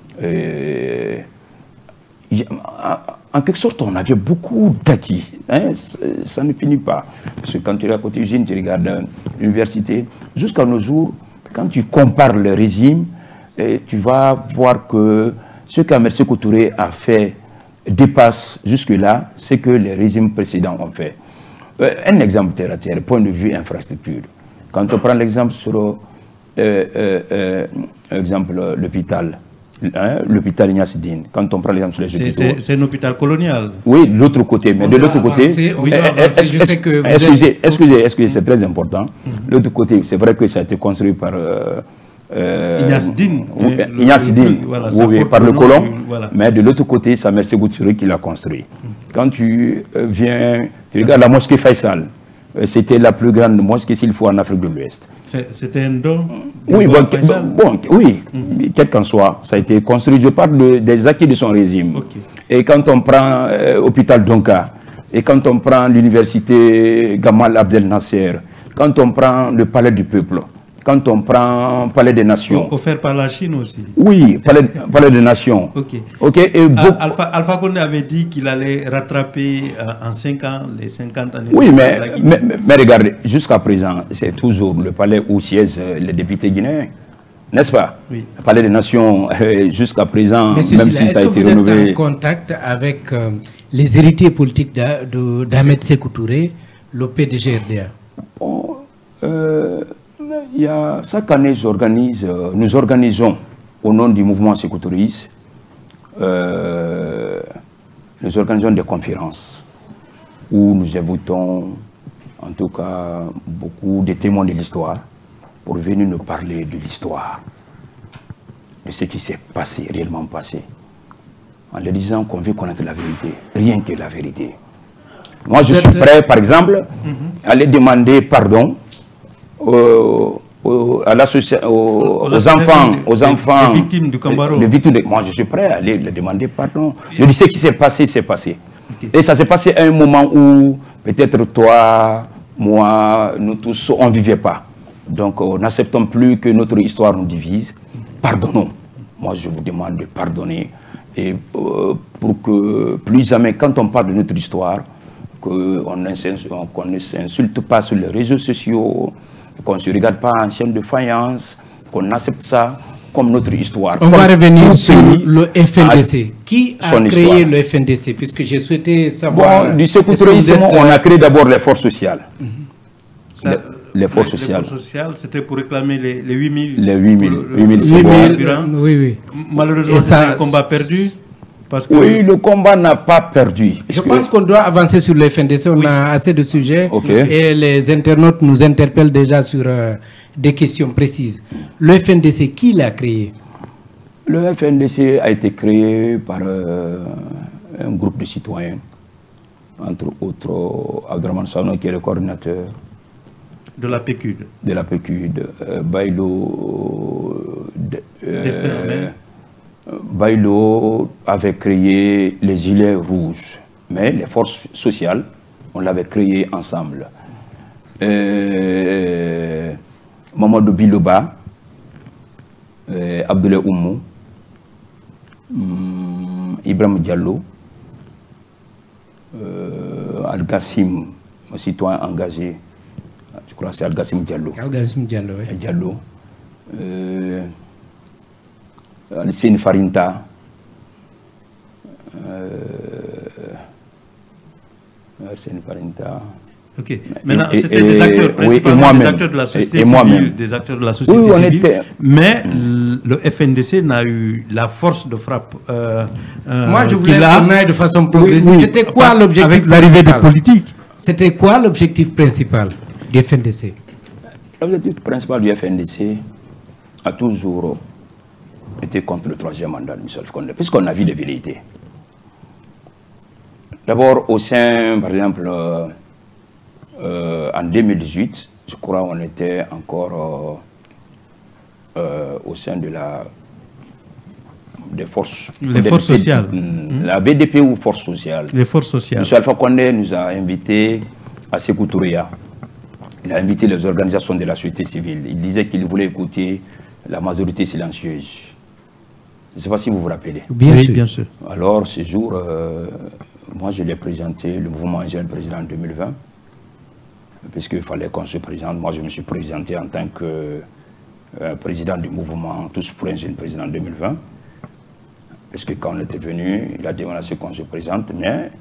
En quelque sorte, on avait beaucoup d'acquis. Hein, ça ne finit pas. Parce que quand tu es à côté de l'usine, tu regardes l'université. Jusqu'à nos jours, quand tu compares le régime, tu vas voir que ce qu'Ahmed Sékou Touré a fait dépasse jusque-là ce que les régimes précédents ont fait. Un exemple terre à terre, point de vue infrastructure. Quand on prend l'exemple sur l'hôpital, hein, l'hôpital Ignace Dine, quand on prend l'exemple sur les hôpitaux... C'est un hôpital colonial. Oui, de l'autre côté, mais de l'autre côté... Excusez, c'est très important. De l'autre côté, c'est vrai que ça a été construit par... Ignace Dine. Ignace Dine, par le colon, mais de l'autre côté, c'est Ahmed Sékou Touré qui l'a construit. Quand tu viens, tu regardes la mosquée Faisal, c'était la plus grande mosquée s'il faut en Afrique de l'Ouest. C'était un don? Oui, oui, quel qu'en soit, ça a été construit. Je parle des acquis de son régime. Okay. Et quand on prend l'hôpital Donka, et quand on prend l'université Gamal Abdel Nasser, quand on prend le palais du peuple, quand on prend Palais des Nations. Offert par la Chine aussi. Oui, Palais des Nations. Ok. Et Alpha Condé avait dit qu'il allait rattraper en 5 ans les 50 années. Oui, mais regardez, jusqu'à présent, c'est toujours le palais où siègent les députés guinéens. N'est-ce pas? Oui. Le Palais des Nations, jusqu'à présent, même si ça a été renouvelé. Est-ce que vous êtes en contact avec les héritiers politiques d'Ahmed Sékou Touré, le PDG-RDA? Bon, chaque année, nous organisons au nom du mouvement Sékou Touriste, nous organisons des conférences où nous invitons en tout cas beaucoup de témoins de l'histoire pour venir nous parler de l'histoire, de ce qui s'est passé, réellement passé, en leur disant qu'on veut connaître la vérité, rien que la vérité. Moi, je suis prêt, par exemple, à aller demander pardon aux enfants, les victimes du Kambaro. Moi, je suis prêt à aller leur demander pardon. Je dis ce qui s'est passé, c'est passé. Okay. Et ça s'est passé à un moment où peut-être toi, moi, nous tous, on ne vivait pas. Donc, n'acceptons plus que notre histoire nous divise. Pardonnons. Moi, je vous demande de pardonner. Et pour que plus jamais, quand on parle de notre histoire, qu'on ne s'insulte pas sur les réseaux sociaux, qu'on ne se regarde pas en chaîne de faïence, qu'on accepte ça comme notre histoire. On va revenir sur le FNDC. Qui a créé le FNDC? Puisque j'ai souhaité savoir... Bon, du Sékou Tourisme, on a créé d'abord les forces sociales. Les forces sociales. Les forces sociales, c'était pour réclamer les 8000. Les 8000 oui. Malheureusement, c'est un combat perdu. Parce que... Oui, le combat n'a pas perdu. Je pense qu'on doit avancer sur le FNDC. On a assez de sujets et les internautes nous interpellent déjà sur des questions précises. Le FNDC, qui l'a créé? Le FNDC a été créé par un groupe de citoyens, entre autres Abdraman Sano qui est le coordinateur. De la PQD. De la PQD. Bailo avait créé les gilets rouges, mais les forces sociales, on l'avait créé ensemble. Mamadou Biloba Abdoulaye Oumou, Ibrahim Diallo, Al-Gassim, un citoyen engagé, je crois que c'est Al-Gassim Diallo. Al-Gassim Diallo, oui. Diallo. Al-Sine Farinta. Al-Sine Farinta. Ok. Maintenant, c'était des acteurs, principalement des acteurs de la société civile, des acteurs de la société civile. Mais le FNDC n'a eu la force de frappe. Moi, je voulais qu'on de façon progressive. C'était quoi l'objectif avec l'arrivée des politiques? C'était quoi l'objectif principal du FNDC? L'objectif principal du FNDC a toujours été contre le troisième mandat de Michel Condé, puisqu'on a vu des velléités. D'abord, au sein, par exemple, en 2018, je crois on était encore au sein de des forces sociales. La BDP ou forces sociales. Les forces sociales. M. Alpha Condé nous a invités à Sékou Touréa. Il a invité les organisations de la société civile. Il disait qu'il voulait écouter la majorité silencieuse. Je ne sais pas si vous vous rappelez. Bien sûr. Alors, ce jour, moi je lui ai présenté le mouvement Jeune Président en 2020. Puisqu'il fallait qu'on se présente. Moi, je me suis présenté en tant que président du mouvement Tous pour un Jeune Président en 2020. Parce que quand on était venu, il a demandé qu'on se présente, mais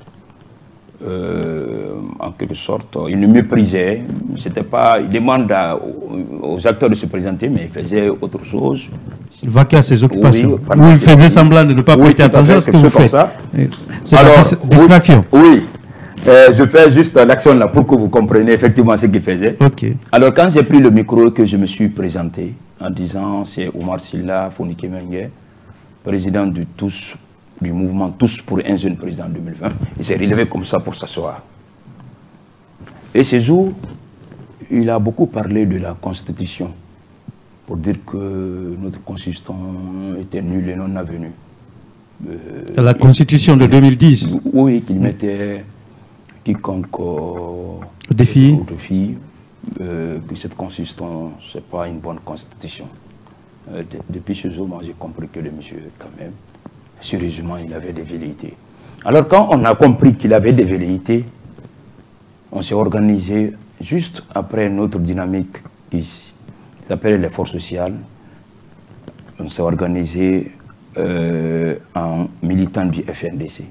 en quelque sorte, il nous méprisait. C'était pas, il demande aux acteurs de se présenter, mais il faisait autre chose. Il vaquait à ses occupations. Oui, ou il faisait semblant de ne pas prêter attention à ce que vous faites. C'est la distraction. Oui. Je fais juste l'action là pour que vous compreniez effectivement ce qu'il faisait. Okay. Alors quand j'ai pris le micro, que je me suis présenté en disant c'est Omar Silla Fonike Mengue, président du mouvement Tous pour un Jeune Président en 2020, il s'est relevé comme ça pour s'asseoir. Et ce jour, il a beaucoup parlé de la Constitution pour dire que notre Constitution était nulle et non avenue. C'est la Constitution de 2010. Oui, qu'il mettait quiconque au défi, que cette constitution, ce n'est pas une bonne constitution. Depuis ce jour, moi j'ai compris que le monsieur, quand même, sérieusement, il avait des velléités. Alors quand on a compris qu'il avait des velléités, on s'est organisé juste après notre dynamique qui s'appelle les forces sociales. On s'est organisé en militant du FNDC.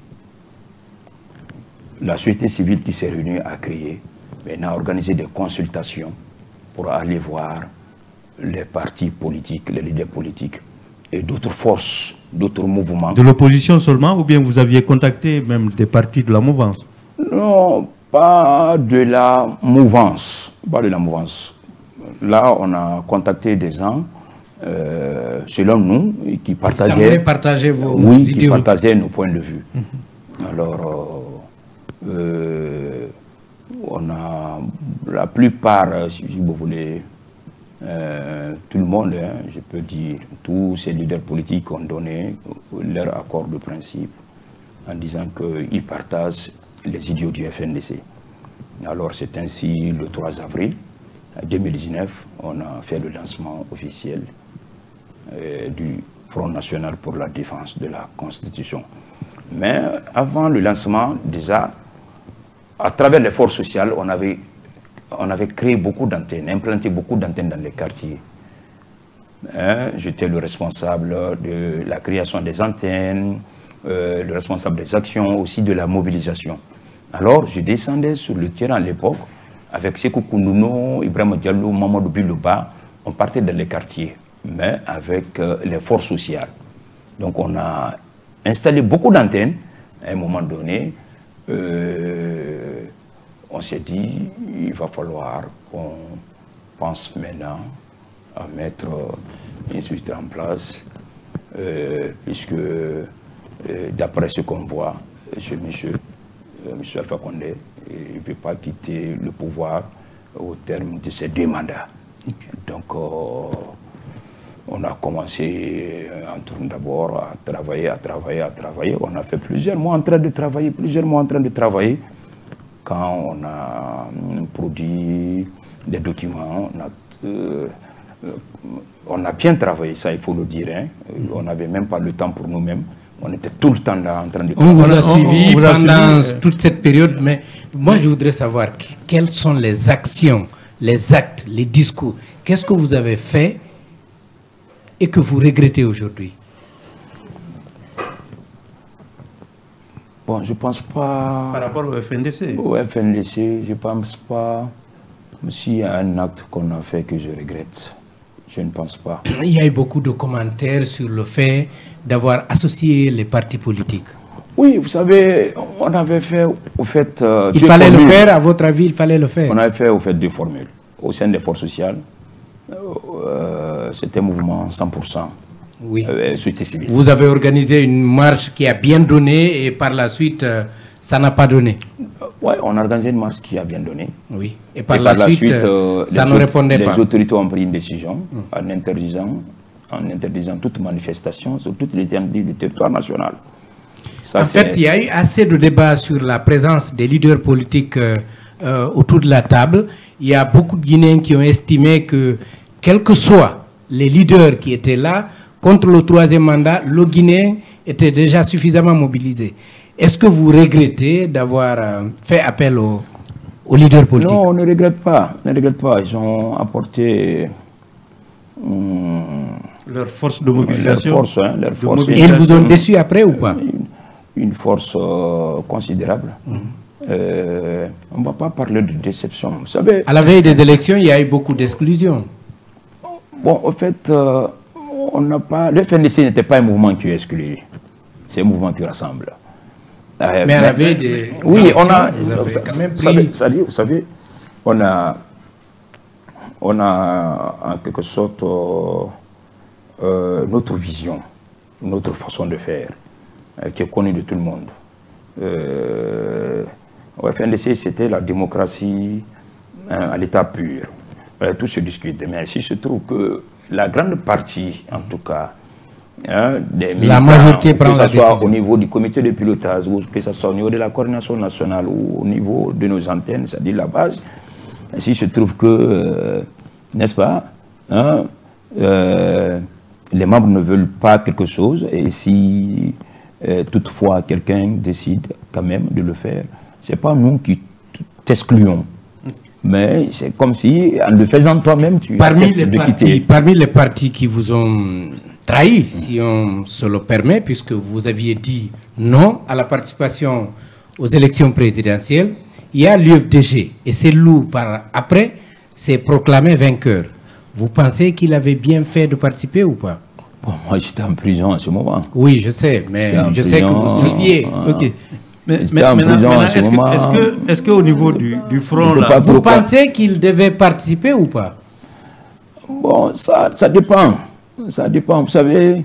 La société civile qui s'est réunie a créé, maintenant organisé des consultations pour aller voir les partis politiques, les leaders politiques et d'autres forces, d'autres mouvements. De l'opposition seulement ou bien vous aviez contacté même des partis de la mouvance? Non, pas de la mouvance. Pas de la mouvance. Là, on a contacté des gens, selon nous, qui partageaient, qui partageaient nos points de vue. Alors, on a la plupart, si vous voulez, tout le monde, je peux dire, tous ces leaders politiques ont donné leur accord de principe en disant qu'ils partagent les idéaux du FNDC. Alors c'est ainsi le 3 avril 2019, on a fait le lancement officiel du Front National pour la Défense de la Constitution. Mais avant le lancement, déjà, à travers les forces sociales, on avait créé beaucoup d'antennes, implanté beaucoup d'antennes dans les quartiers. J'étais le responsable de la création des antennes, le responsable des actions, aussi de la mobilisation. Alors, je descendais sur le terrain à l'époque, avec Sékou Koundouno, Ibrahim Diallo, Mamadou Bilouba, on partait dans les quartiers, mais avec les forces sociales. Donc, on a installé beaucoup d'antennes. À un moment donné, on s'est dit, il va falloir qu'on pense maintenant à mettre une suite en place, puisque d'après ce qu'on voit, ce monsieur Alpha Condé, il ne peut pas quitter le pouvoir au terme de ces 2 mandats. Donc, on a commencé d'abord à travailler. On a fait plusieurs mois en train de travailler, Quand on a produit des documents, on a on a bien travaillé, ça il faut le dire. Hein. On n'avait même pas le temps pour nous-mêmes. On était tout le temps là en train de... On vous a suivi pendant toute cette période, mais moi je voudrais savoir quelles sont les actions, les actes, les discours. Qu'est-ce que vous avez fait et que vous regrettez aujourd'hui? Bon, je pense pas... Par rapport au FNDC? Au FNDC, je pense pas... S'il y a un acte qu'on a fait que je regrette, je ne pense pas. Il y a eu beaucoup de commentaires sur le fait d'avoir associé les partis politiques. Oui, vous savez, on avait fait au fait... il fallait le faire, à votre avis, il fallait le faire? On avait fait au fait 2 formules. Au sein des forces sociales, c'était un mouvement 100%. Oui. Société civile. Vous avez organisé une marche qui a bien donné et par la suite, ça n'a pas donné. Oui, on a organisé une marche qui a bien donné. Oui. Et par la suite, ça ne répondait pas. Les autorités ont pris une décision en interdisant toute manifestation sur toute l'étendue du territoire national. Ça, en fait, il y a eu assez de débats sur la présence des leaders politiques autour de la table. Il y a beaucoup de Guinéens qui ont estimé que, quels que soient les leaders qui étaient là, contre le 3e mandat, le Guinéen était déjà suffisamment mobilisé. Est-ce que vous regrettez d'avoir fait appel aux leaders politiques? Non, on ne regrette pas. On ne regrette pas. Ils ont apporté leur force de mobilisation. Leur force, et ils vous ont déçu après ou pas? Une force considérable. On ne va pas parler de déception. Vous savez, à la veille des élections, il y a eu beaucoup d'exclusions. Bon, en fait, on n'a pas... Le FNDC n'était pas un mouvement qui exclut. C'est un mouvement qui rassemble. Mais à la veille des... Oui, on a... Vous savez, on a en quelque sorte notre vision, notre façon de faire, qui est connue de tout le monde. Au FNDC, c'était la démocratie à l'état pur. Tout se discute. Mais s'il se trouve que la grande partie, en tout cas, des militants, la majorité prend que la ce soit décision. au niveau du comité de pilotage, ou que ce soit au niveau de la coordination nationale, ou au niveau de nos antennes, c'est-à-dire la base, s'il se trouve que, n'est-ce pas, les membres ne veulent pas quelque chose, et si toutefois quelqu'un décide quand même de le faire, ce n'est pas nous qui t'excluons. Mais c'est comme si, en le faisant toi-même, tu acceptes de quitter. Parmi les partis qui vous ont trahi, si on se le permet, puisque vous aviez dit non à la participation aux élections présidentielles, il y a l'UFDG. Et c'est Lou, après, s'est proclamé vainqueur. Vous pensez qu'il avait bien fait de participer ou pas? Bon, moi, j'étais en prison à ce moment. Oui, je sais, mais je sais que vous suiviez. Ok. Mais est-ce qu'au niveau du front, là, vous pensez qu'il devait participer ou pas? Bon, ça dépend. Ça dépend. Vous savez,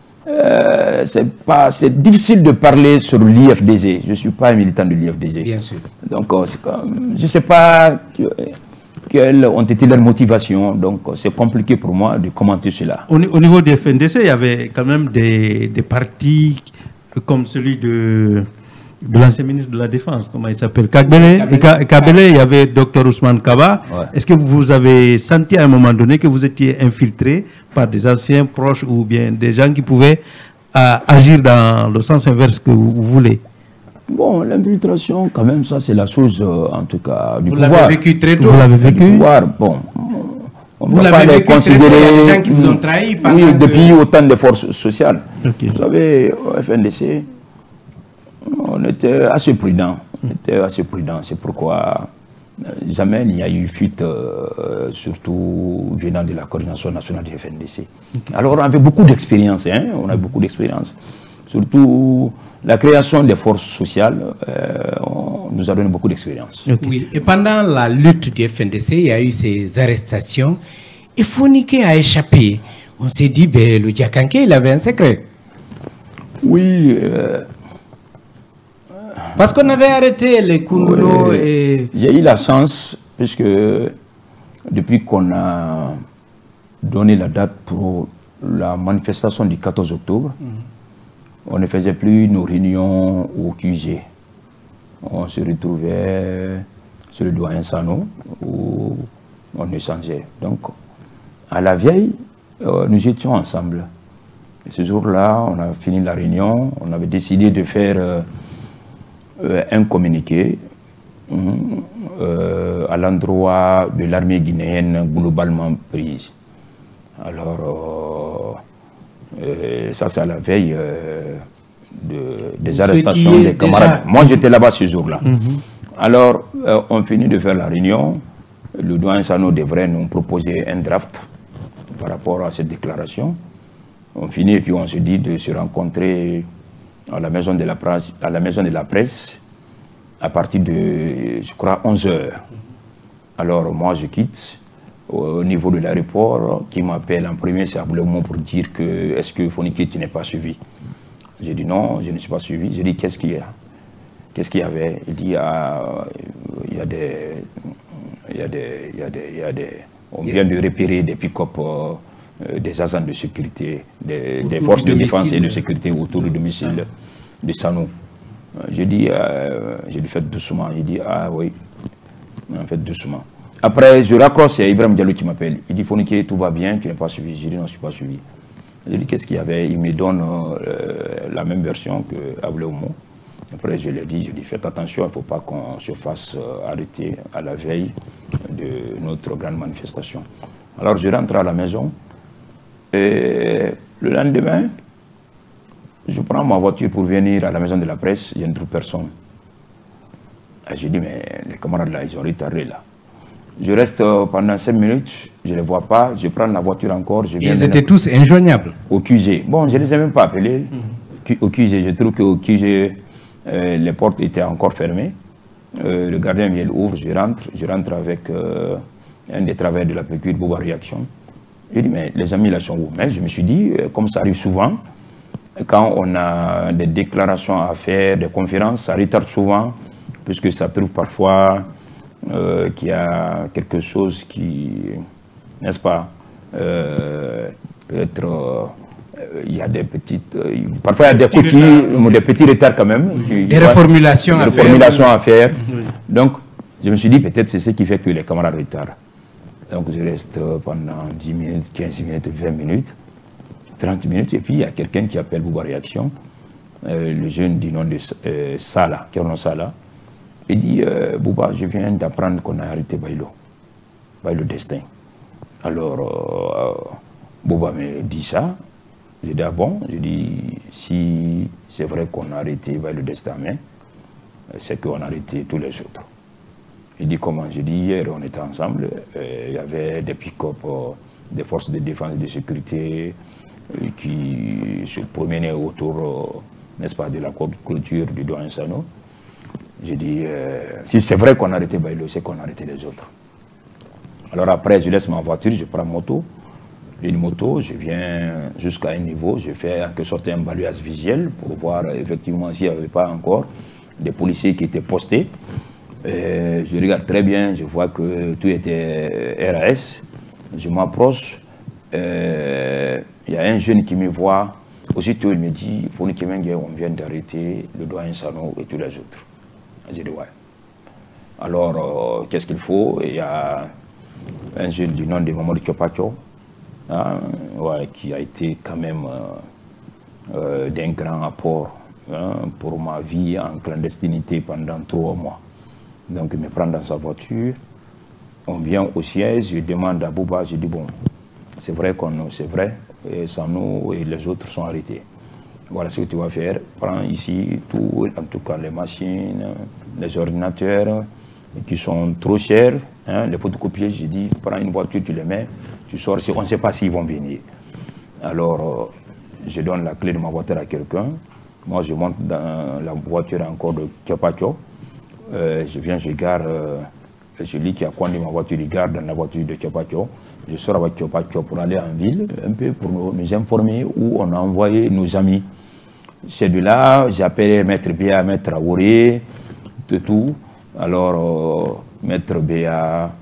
c'est difficile de parler sur l'IFDG. Je ne suis pas un militant de l'IFDG. Bien sûr. Donc, je ne sais pas quelles ont été leurs motivations. Donc, c'est compliqué pour moi de commenter cela. Au niveau des FNDC, il y avait quand même des partis comme celui de l'ancien ministre de la Défense, comment il s'appelle, Kabele, il y avait Dr Ousmane Kaba. Ouais. Est-ce que vous avez senti à un moment donné que vous étiez infiltré par des anciens proches ou bien des gens qui pouvaient agir dans le sens inverse que vous voulez? Bon, l'infiltration, quand même, ça c'est la chose, en tout cas, du pouvoir. Vous l'avez vécu très tôt. Vous l'avez vécu? Pouvoir, bon, vous l'avez vécu considérer très tôt, il y a des gens qui vous ont trahi. Oui, depuis autant de forces sociales. Okay. Vous savez, au FNDC, on était assez prudent. C'est pourquoi jamais il y a eu fuite, surtout venant de la coordination nationale du FNDC. Okay. Alors on avait beaucoup d'expérience, on a beaucoup d'expérience. Surtout la création des forces sociales nous a donné beaucoup d'expérience. Okay. Oui. Et pendant la lutte du FNDC, il y a eu ces arrestations. Et Fonike a échappé. On s'est dit, ben, le Diakanké, il avait un secret. Oui. Parce qu'on avait arrêté les Koununo oui, et... J'ai eu la chance, puisque depuis qu'on a donné la date pour la manifestation du 14 octobre, on ne faisait plus nos réunions au QG. On se retrouvait sur le doyen Sano, où on échangeait. Donc, À la veille, nous étions ensemble. Et ce jour-là, on a fini la réunion, on avait décidé de faire un communiqué à l'endroit de l'armée guinéenne globalement prise. Alors, ça c'est à la veille des arrestations des camarades. Moi j'étais là-bas ce jour-là. Alors, on finit de faire la réunion. Le doyen Sano devrait nous proposer un draft par rapport à cette déclaration. On finit et puis on se dit de se rencontrer à la maison de la presse, à partir de, je crois, 11 h. Alors moi je quitte au niveau de l'aéroport, qui m'appelle en premier, c'est Aboulemon pour dire que est-ce que Fonike tu n'es pas suivi? J'ai dit non, je ne suis pas suivi. J'ai dit qu'est-ce qu'il y a? Qu'est-ce qu'il y avait? Il dit il y a des on vient de repérer des pick-up, des agents de sécurité, des forces de défense et de sécurité autour du domicile de Sano. J'ai dit faites doucement. Il dit ah oui, faites doucement. Après, je raccroche, c'est Ibrahim Diallo qui m'appelle. Il dit Fonike, tout va bien, tu n'es pas suivi. J'ai dit non, je ne suis pas suivi. Je lui dis qu'est-ce qu'il y avait? Il me donne la même version que Aboulemon. Après, je lui ai dit, faites attention, il ne faut pas qu'on se fasse arrêter à la veille de notre grande manifestation. Alors, je rentre à la maison et le lendemain, je prends ma voiture pour venir à la maison de la presse, je ne trouve personne. Et je dis, mais les camarades là, ils ont retardé là. Je reste pendant 5 minutes, je ne les vois pas, je prends la voiture encore. Ils étaient tous injoignables. Au QG. Bon, je ne les ai même pas appelés. Au QG, je trouve qu'au QG, les portes étaient encore fermées. Le gardien vient, ouvre, je rentre avec un des travailleurs de la PQ, Bouba Réaction. Je dis, mais les amis là sont où? Mais je me suis dit, comme ça arrive souvent, quand on a des déclarations à faire, des conférences, ça retarde souvent, puisque ça trouve parfois qu'il y a quelque chose qui, n'est-ce pas, peut-être il y a des petites, parfois il y a des coquilles, des petits retards quand même. Des reformulations à faire. Oui. Donc, je me suis dit, peut-être c'est ce qui fait que les camarades retardent. Donc, je reste pendant 10 minutes, 15 minutes, 20 minutes, 30 minutes, et puis il y a quelqu'un qui appelle Bouba Réaction, le jeune du nom de Sala, Kerno Sala. Il dit, Bouba, je viens d'apprendre qu'on a arrêté Bailo Destin. Alors, Bouba me dit ça. J'ai dit, ah bon? Je dis, si c'est vrai qu'on a arrêté Bailo Destin, mais c'est qu'on a arrêté tous les autres. Il dit, comment? Je dis, hier, on était ensemble, il y avait des pick-up, des forces de défense et de sécurité qui se promenaient autour, n'est-ce pas, de la clôture du doyen Sano. J'ai dit, si c'est vrai qu'on a arrêté Bailo, c'est qu'on a arrêté les autres. Alors après, je laisse ma voiture, je prends une moto, je viens jusqu'à un niveau, je fais en quelque sorte un balayage visuel pour voir effectivement s'il n'y avait pas encore des policiers qui étaient postés. Je regarde très bien, je vois que tout était RAS. Je m'approche, il y a un jeune qui me voit. Aussitôt, il me dit, Fonike Mengue, on vient d'arrêter le doyen Sano et tous les autres. J'ai dit, ouais. Alors, qu'est-ce qu'il faut? Il y a un jeune du nom de Mamadou Tchopacho, hein, ouais, qui a été quand même d'un grand apport pour ma vie en clandestinité pendant 3 mois. Donc, il me prend dans sa voiture, on vient au siège, je demande à Bouba, je dis, bon, c'est vrai, et Sano et les autres sont arrêtés. Voilà ce que tu vas faire. Prends ici tout, en tout cas les machines, les ordinateurs qui sont trop chers, hein, les photocopiers. J'ai dit, prends une voiture, tu les mets, tu sors. On ne sait pas s'ils vont venir. Alors, je donne la clé de ma voiture à quelqu'un. Moi, je monte dans la voiture encore de Tchopacho. Je viens, je gare, celui qui a conduit ma voiture, il garde dans la voiture de Tchopacho. Je sors avec Tchopacho pour aller en ville, un peu pour nous informer où on a envoyé nos amis. C'est de là, j'ai appelé Maître Béa, Maître Aouré, tout. Alors, Maître Béa,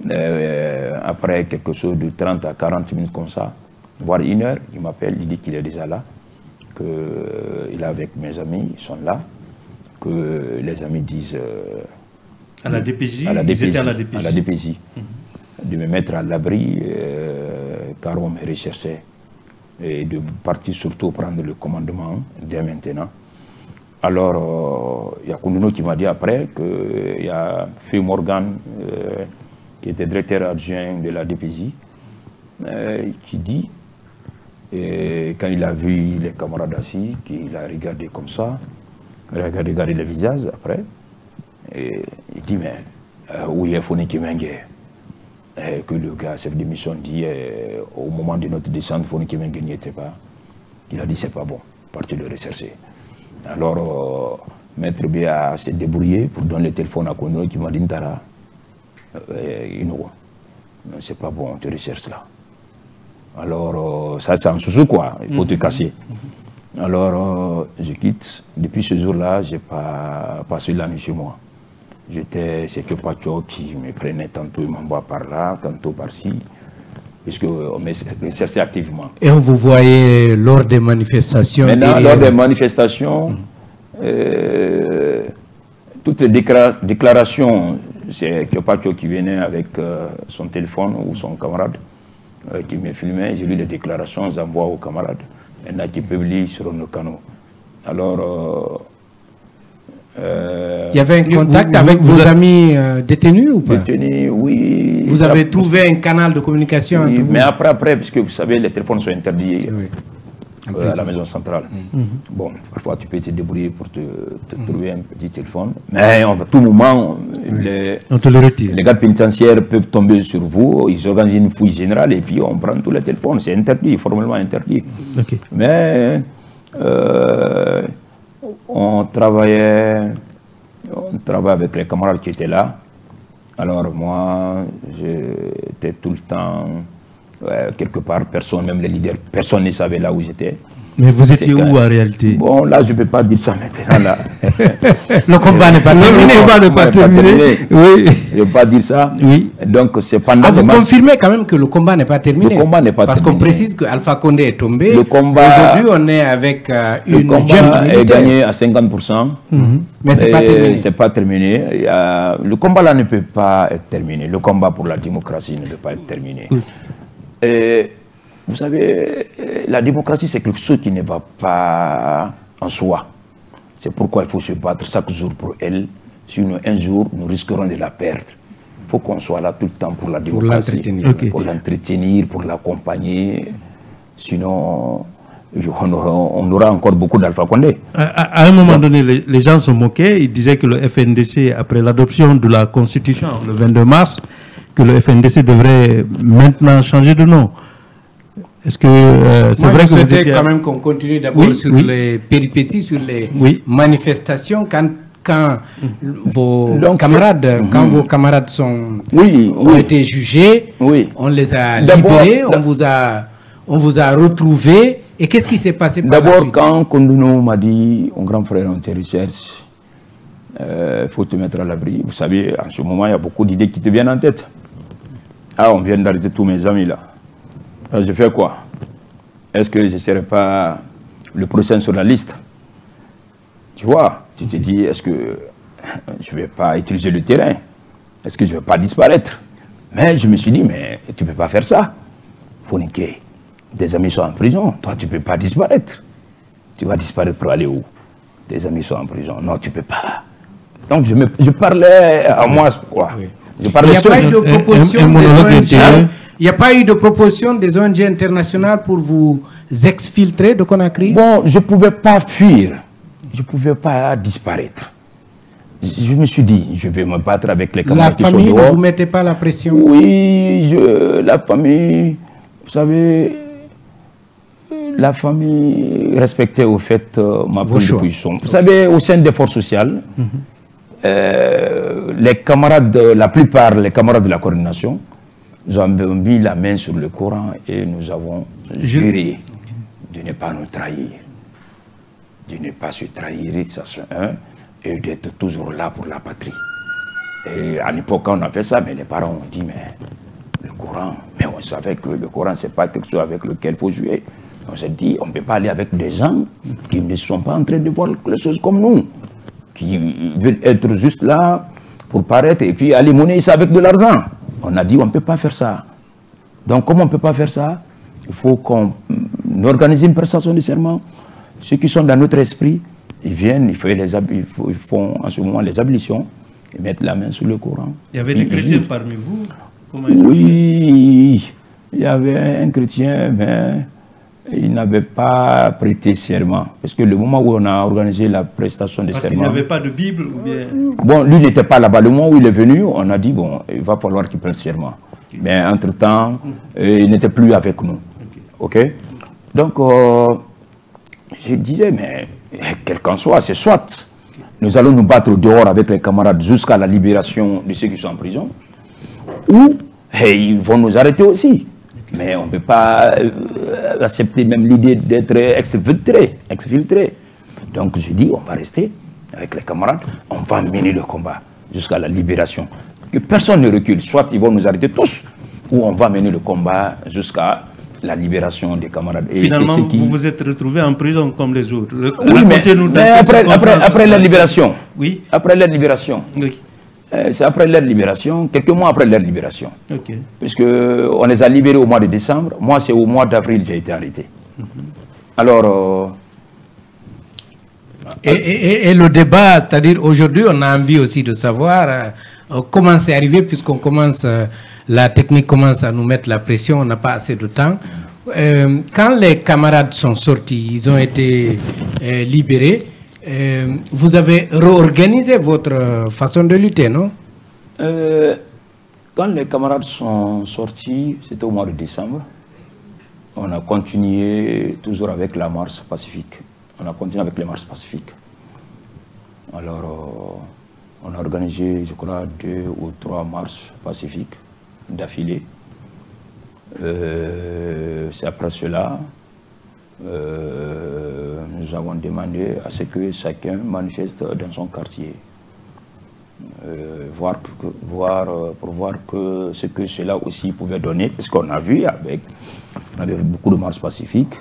après quelque chose de 30 à 40 minutes comme ça, voire 1 heure, il m'appelle, il dit qu'il est déjà là, qu'il est avec mes amis, ils sont là, que les amis disent... à la DPJ, ils étaient à la DPJ. De me mettre à l'abri, car on me recherchait, et de partir surtout prendre le commandement dès maintenant. Alors, il y a Koundouno qui m'a dit après qu'il y a Feu Morgan, qui était directeur adjoint de la DPJ, qui dit, et quand il a vu les camarades assis, qu'il a regardé comme ça, il a regardé le visage après, et il dit, mais où est Foni Kimenge? Que le gars, chef de mission, dit au moment de notre descente, Foni Kimenge n'y était pas. Il a dit, c'est pas bon, partez le rechercher. Alors, Maître B a s'est débrouillé pour donner le téléphone à Koundouno qui m'a dit, Ntara, c'est pas bon, on te recherche là. Alors, ça c'est en sous quoi, il faut te casser. Alors, je quitte. Depuis ce jour-là, je n'ai pas passé la nuit chez moi. C'est que Pacho qui me prenait, tantôt il m'envoie par là, tantôt par-ci, puisqu'on me cherchait activement. Et on vous voyait lors des manifestations? Maintenant, lors des manifestations, toutes les déclarations, c'est que Pacho qui venait avec son téléphone ou son camarade qui me filmait, j'ai lu les déclarations, j'envoie aux camarades, maintenant qui publient sur nos canaux. Alors, il y avait un contact avec vos amis détenus ou pas? Détenus, oui. Vous avez trouvé un canal de communication entre vous? Mais après, puisque vous savez, les téléphones sont interdits à la maison centrale. Bon, parfois tu peux te débrouiller pour te trouver un petit téléphone, mais à tout moment, on te le retire. Les gardes pénitentiaires peuvent tomber sur vous, ils organisent une fouille générale et puis on prend tous les téléphones. C'est interdit, formellement interdit. Okay. Mais on travaillait avec les camarades qui étaient là. Alors moi, j'étais tout le temps quelque part, personne, même les leaders, personne ne savait là où j'étais. Mais vous étiez où en réalité? Bon, là, je ne peux pas dire ça maintenant. Là. Le combat n'est pas terminé. Le combat n'est pas terminé. Oui. Je ne peux pas dire ça. Oui. Donc, c'est pendant vous confirmez quand même que le combat n'est pas terminé? Le combat n'est pas Parce terminé. Parce qu'on précise qu'Alpha Condé est tombé. Le combat... Aujourd'hui, on est avec le une combat est gagné à 50%. Mais ce n'est pas terminé. C'est pas terminé. Le combat là ne peut pas être terminé. Le combat pour la démocratie ne peut pas être terminé. Et, vous savez, la démocratie, c'est quelque chose qui ne va pas en soi. C'est pourquoi il faut se battre chaque jour pour elle. Sinon, un jour, nous risquerons de la perdre. Il faut qu'on soit là tout le temps pour la démocratie. Pour l'entretenir, pour l'accompagner. Sinon, on aura encore beaucoup d'Alpha Condé. À un moment donné, les gens se moquaient. Ils disaient que le FNDC, après l'adoption de la Constitution, le 22 mars, que le FNDC devrait maintenant changer de nom. Est-ce que c'est vrai que vous étiez... quand même qu'on continue d'abord sur les péripéties, sur les manifestations, quand vos camarades, vos camarades ont été jugés, on les a libérés, on vous a retrouvés. Et qu'est-ce qui s'est passé par la suite? D'abord, quand Koundouno m'a dit, mon grand frère, on te recherche, il faut te mettre à l'abri. Vous savez, en ce moment, il y a beaucoup d'idées qui te viennent en tête. Ah, on vient d'arrêter tous mes amis là. Je fais quoi? Est-ce que je ne serai pas le prochain sur la liste? Tu vois, tu te dis, est-ce que je ne vais pas utiliser le terrain? Est-ce que je ne vais pas disparaître? Mais je me suis dit, mais tu ne peux pas faire ça. Fonike, tes amis sont en prison, toi tu ne peux pas disparaître. Tu vas disparaître pour aller où? Tes amis sont en prison, non tu ne peux pas. Donc je parlais à moi, quoi. Je parlais il n'y a pas eu de proposition des ONG. Il n'y a pas eu de proposition des ONG internationales pour vous exfiltrer de Conakry? Bon, je ne pouvais pas fuir. Je ne pouvais pas disparaître. Je me suis dit, je vais me battre avec les camarades qui sont dehors. La famille, ne vous mettez pas la pression? Oui, la famille, vous savez, la famille respectait au fait ma position. Vous savez, au sein des forces sociales, les camarades, la plupart, les camarades de la coordination, nous avons mis la main sur le Coran et nous avons juré de ne pas nous trahir, de ne pas se trahir, ça c'est un, et d'être toujours là pour la patrie. Et à l'époque, quand on a fait ça, mais les parents ont dit, mais le Coran, mais on savait que le Coran, c'est pas quelque chose avec lequel il faut jouer. On s'est dit, on ne peut pas aller avec des gens qui ne sont pas en train de voir les choses comme nous, qui veulent être juste là pour paraître et puis aller monnaie ça avec de l'argent. On a dit, on ne peut pas faire ça. Donc, comme on ne peut pas faire ça, Il faut qu'on organise une prestation de serment. Ceux qui sont dans notre esprit, ils viennent, ils font en ce moment les ablutions, ils mettent la main sur le Coran. Il y avait des chrétiens parmi vous? Oui, il y avait un chrétien, mais il n'avait pas prêté serment. Parce que le moment où on a organisé la prestation de serment... Parce qu'il n'y avait pas de Bible ou bien... Bon, lui n'était pas là-bas. Le moment où il est venu, on a dit, bon, il va falloir qu'il prenne serment. Okay. Mais entre-temps, il n'était plus avec nous. OK? Donc, je disais, mais quel qu'en soit, c'est soit. Nous allons nous battre dehors avec les camarades jusqu'à la libération de ceux qui sont en prison, ou ils vont nous arrêter aussi. Mais on ne peut pas accepter même l'idée d'être exfiltré. Donc je dis, on va rester avec les camarades, on va mener le combat jusqu'à la libération. Que personne ne recule, soit ils vont nous arrêter tous, ou on va mener le combat jusqu'à la libération des camarades. Et finalement, vous vous êtes retrouvé en prison comme les autres. Oui, mais après la libération. Oui. Après la libération. Oui. C'est après leur libération, quelques mois après leur libération. Okay. Puisqu'on les a libérés au mois de décembre. Moi, c'est au mois d'avril que j'ai été arrêté. Alors... Et le débat, c'est-à-dire aujourd'hui, on a envie aussi de savoir comment c'est arrivé, puisqu'on commence, la technique commence à nous mettre la pression, on n'a pas assez de temps. Quand les camarades sont sortis, ils ont été libérés, vous avez réorganisé votre façon de lutter, non? Quand les camarades sont sortis, c'était au mois de décembre, on a continué toujours avec la marche pacifique. On a continué avec les marches pacifiques. Alors, on a organisé, je crois, 2 ou 3 marches pacifiques d'affilée. C'est après cela, nous avons demandé à ce que chacun manifeste dans son quartier. Pour voir ce que cela aussi pouvait donner, parce qu'on a vu on avait beaucoup de marches pacifiques.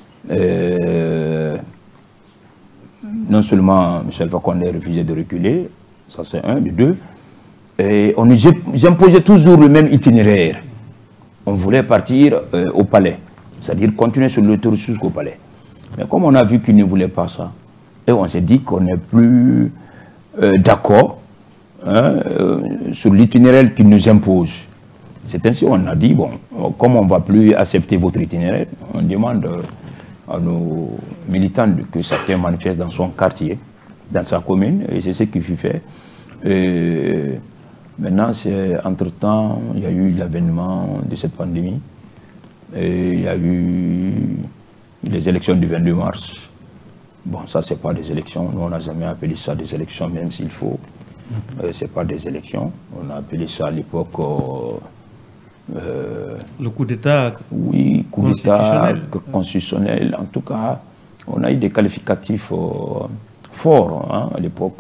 Non seulement Michel Fakonde refusait de reculer, ça c'est un, de deux, et on nous imposait toujours le même itinéraire. On voulait partir au palais, c'est-à-dire continuer sur le tour jusqu'au palais. Mais comme on a vu qu'ils ne voulaient pas ça, et on s'est dit qu'on n'est plus d'accord sur l'itinéraire qu'ils nous imposent. C'est ainsi qu'on a dit, bon, comme on ne va plus accepter votre itinéraire, on demande à nos militants que chacun manifeste dans son quartier, dans sa commune, et c'est ce qui fut fait. Et maintenant, entre-temps, il y a eu l'avènement de cette pandémie, et il y a eu les élections du 22 mars. Bon, ça, c'est pas des élections, nous on n'a jamais appelé ça des élections, même s'il faut. C'est pas des élections, on a appelé ça à l'époque... le coup d'État. Oui, coup d'État constitutionnel. En tout cas, on a eu des qualificatifs forts à l'époque.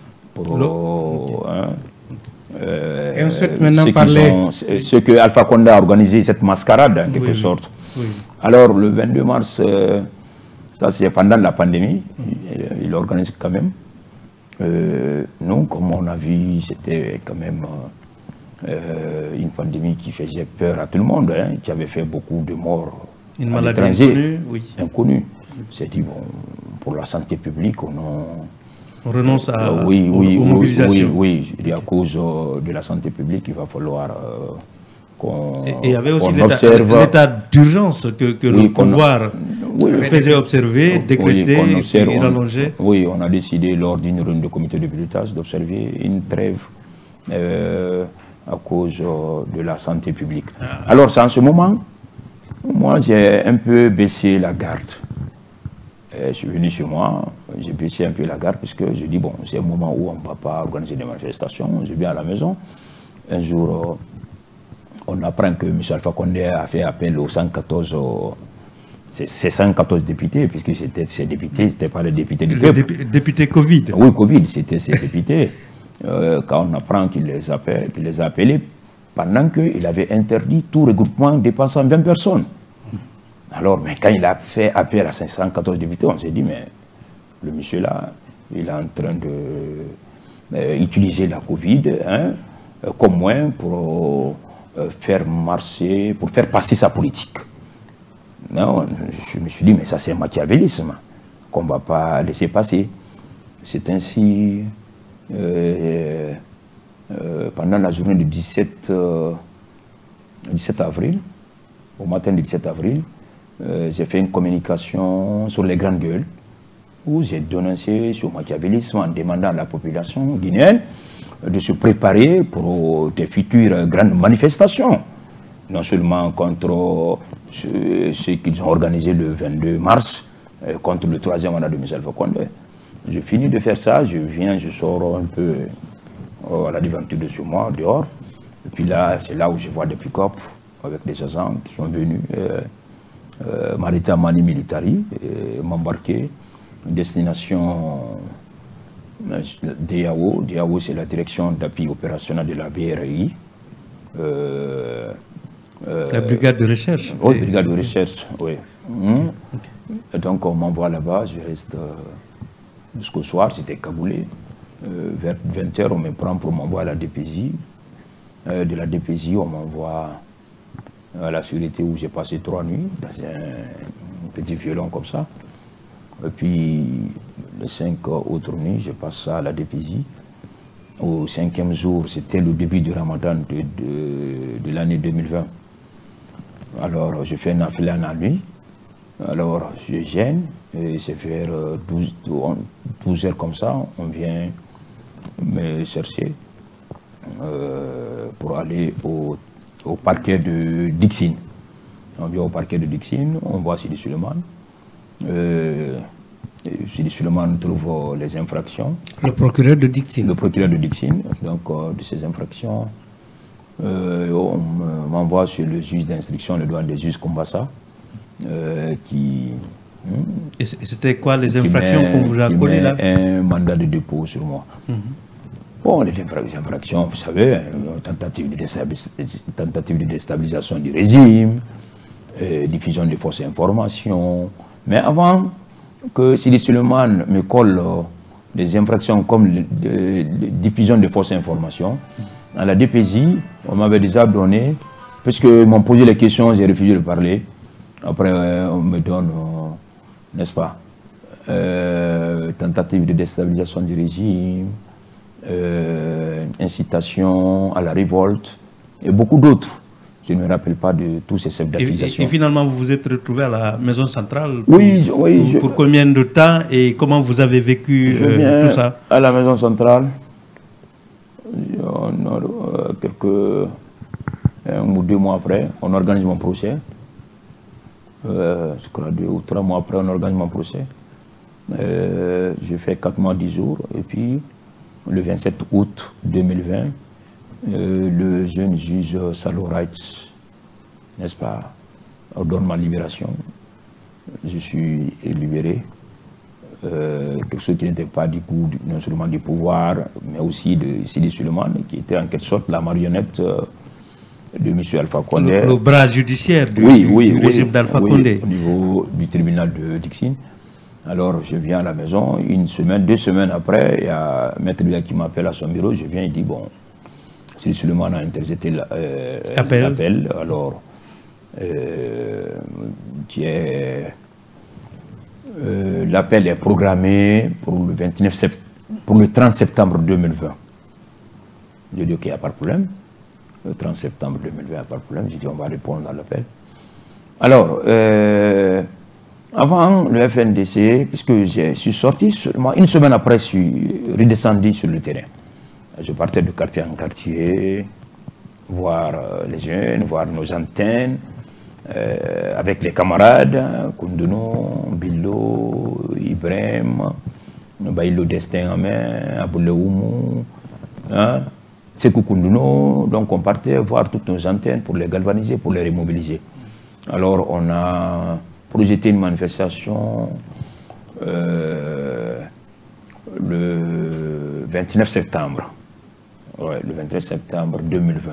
Et on souhaite maintenant parler... Ce que Alpha Condé a organisé, cette mascarade en quelque sorte. Oui. Alors le 22 mars, ça c'est pendant la pandémie, il organise quand même. Nous, comme on a vu, c'était quand même... une pandémie qui faisait peur à tout le monde, qui avait fait beaucoup de morts. Une maladie inconnue, oui. Inconnue. C'est dit, bon, pour la santé publique, on renonce à aux mobilisations. Oui, et à cause de la santé publique, il va falloir qu'on observe. Et il y avait aussi l'état d'urgence que le pouvoir faisait observer, décréter et rallonger. Oui, on a décidé lors d'une réunion de comité de pilotage d'observer une trêve à cause de la santé publique. Alors, c'est en ce moment, moi, j'ai un peu baissé la garde. Je suis venu chez moi, j'ai baissé un peu la garde, puisque je dis, bon, c'est un moment où on ne va pas organiser des manifestations, je viens à la maison. Un jour, on apprend que M. Alpha Condé a fait appel aux 114, ces 114 députés, puisque c'était ces députés, ce n'étaient pas les députés du peuple. Députés Covid. Oui, Covid, c'était ces députés. Quand on apprend qu'il les a appelés, pendant qu'il avait interdit tout regroupement dépassant 20 personnes. Alors, mais quand il a fait appel à 514 députés, on s'est dit, mais le monsieur-là, il est en train d'utiliser la Covid comme moyen pour faire marcher, pour faire passer sa politique. Non, je me suis dit, mais ça c'est un machiavélisme qu'on ne va pas laisser passer. C'est ainsi, pendant la journée du 17 avril, au matin du 17 avril, j'ai fait une communication sur les grandes gueules, où j'ai dénoncé ce machiavélisme en demandant à la population guinéenne de se préparer pour des futures grandes manifestations. Non seulement contre ce qu'ils ont organisé le 22 mars, contre le 3e mandat de M. Alpha Condé. Je finis de faire ça, je viens, je sors un peu à la devanture de ce mois, dehors. Et puis là, c'est là où je vois des pick-up avec des agents qui sont venus m'arrêter à Mani Militari, m'embarquer. Destination DAO. DAO, c'est la direction d'appui opérationnel de la BRI. La brigade de recherche. Oui, brigade de recherche, oui. Et donc on m'envoie là-bas, je reste jusqu'au soir, j'étais cagoulé. Vers 20h, on me prend pour m'envoyer à la DPJ. De la DPJ, on m'envoie à la sûreté où j'ai passé 3 nuits, dans un petit violon comme ça. Et puis, les 5 autres nuits, je passe ça à la DPJ. Au 5e jour, c'était le début du Ramadan de l'année 2020. Alors, je fais un affilé en la nuit. Alors, je gêne. Et c'est vers 12 heures comme ça, on vient me chercher pour aller au parquet de Dixine. On vient au parquet de Dixine, on voit Sidi Suleiman. Sidi Suleiman trouve les infractions. Le procureur de Dixine. Le procureur de Dixine, donc de ces infractions, on m'envoie sur le juge d'instruction, le douane des juges Kombassa, qui... Et c'était quoi les infractions qu'on vous a collées là? Un mandat de dépôt sur moi. Bon, les infractions, vous savez, tentative de déstabilisation du régime, diffusion de fausses informations. Mais avant que Sidi Suleiman me colle des infractions comme diffusion de fausses informations, à la DPJ, on m'avait déjà donné, puisqu'ils m'ont posé les questions, j'ai refusé de parler. Après, on me donne, n'est-ce pas, tentative de déstabilisation du régime, incitation à la révolte, et beaucoup d'autres. Je ne me rappelle pas de tous ces chefs d'accusation. Et finalement, vous vous êtes retrouvé à la maison centrale pour combien de temps et comment vous avez vécu tout ça? À la maison centrale, un ou 2 mois après, on organise mon procès. Je crois 2 ou 3 mois après, on organise mon procès. J'ai fait 4 mois, 10 jours. Et puis, le 27 août 2020, le jeune juge Salo Wright, n'est-ce pas, ordonne ma libération. Je suis libéré. Quelque chose qui n'était pas du coup non seulement du pouvoir, mais aussi de Sidi Suleiman, qui était en quelque sorte la marionnette de M. Alpha Condé. Le bras judiciaire du régime d'Alpha Condé. Au niveau du tribunal de Dixine. Alors je viens à la maison, 1 semaine, 2 semaines après, il y a Maître Bia qui m'appelle à son bureau, je viens, il dit bon, Sidi Suleiman a interjeté l'appel, alors l'appel est programmé pour le 30 septembre 2020. Je dis ok, il n'y a pas de problème. Le 30 septembre 2020, il n'y a pas de problème. J'ai dit on va répondre à l'appel. Alors, avant le FNDC, puisque je suis sorti seulement 1 semaine après, je suis redescendu sur le terrain. Je partais de quartier en quartier, voir les jeunes, voir nos antennes, avec les camarades, Koundounou, Billo, Ibrahim, Baïlo Destin en main, Aboule Oumou, Sekou Koundounou. Donc on partait voir toutes nos antennes pour les galvaniser, pour les remobiliser. Alors on a projeté une manifestation le 29 septembre. Ouais, le 29 septembre 2020.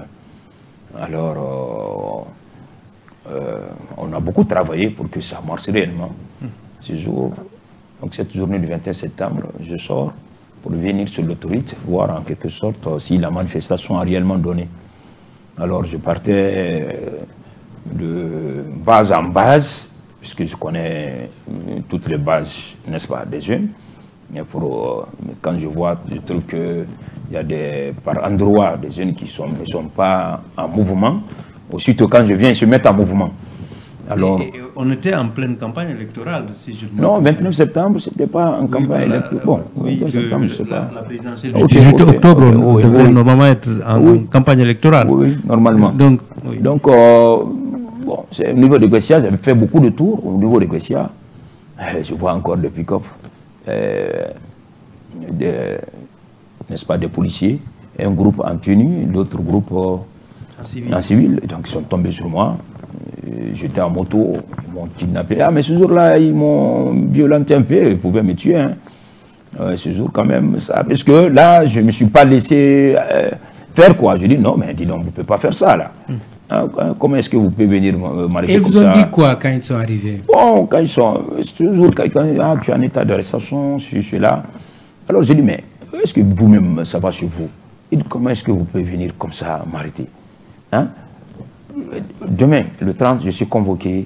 Alors, on a beaucoup travaillé pour que ça marche réellement. Ce jour, donc cette journée du 21 septembre, je sors pour venir sur l'autoroute, voir en quelque sorte si la manifestation a réellement donné. Alors je partais de base en base, puisque je connais toutes les bases, n'est-ce pas, des jeunes. Mais quand je vois, je trouve qu'il y a par endroits des jeunes qui ne sont pas en mouvement. Aussitôt quand je viens, ils se mettent en mouvement. Alors, et on était en pleine campagne électorale, si je non, 29 septembre, ce n'était pas en campagne électorale. Bon, 29 septembre, je ne sais pas. La présidentielle du 18 octobre, on devrait normalement être en campagne électorale. Oui, normalement. Donc bon, au niveau de Guessia, j'avais fait beaucoup de tours. Au niveau de Guessia, je vois encore des pick-up, n'est-ce pas, des policiers, un groupe en tenue, l'autre groupe en civil. Donc ils sont tombés sur moi. J'étais en moto, ils m'ont kidnappé. Ah, mais ce jour-là, ils m'ont violenté un peu, ils pouvaient me tuer. Hein. Ce jour, quand même, ça. Parce que là, je ne me suis pas laissé faire quoi. Je dis non, mais dis donc, vous ne pouvez pas faire ça là. Comment est-ce que vous pouvez venir m'arrêter? Et vous ont dit quoi quand ils sont arrivés? Bon, quand ils sont. Toujours, quand tu es en état d'arrestation, je suis là. Alors je dis, mais est-ce que vous-même, ça va sur vous? Il dit, comment est-ce que vous pouvez venir comme ça m'arrêter? Hein? Demain, le 30, je suis convoqué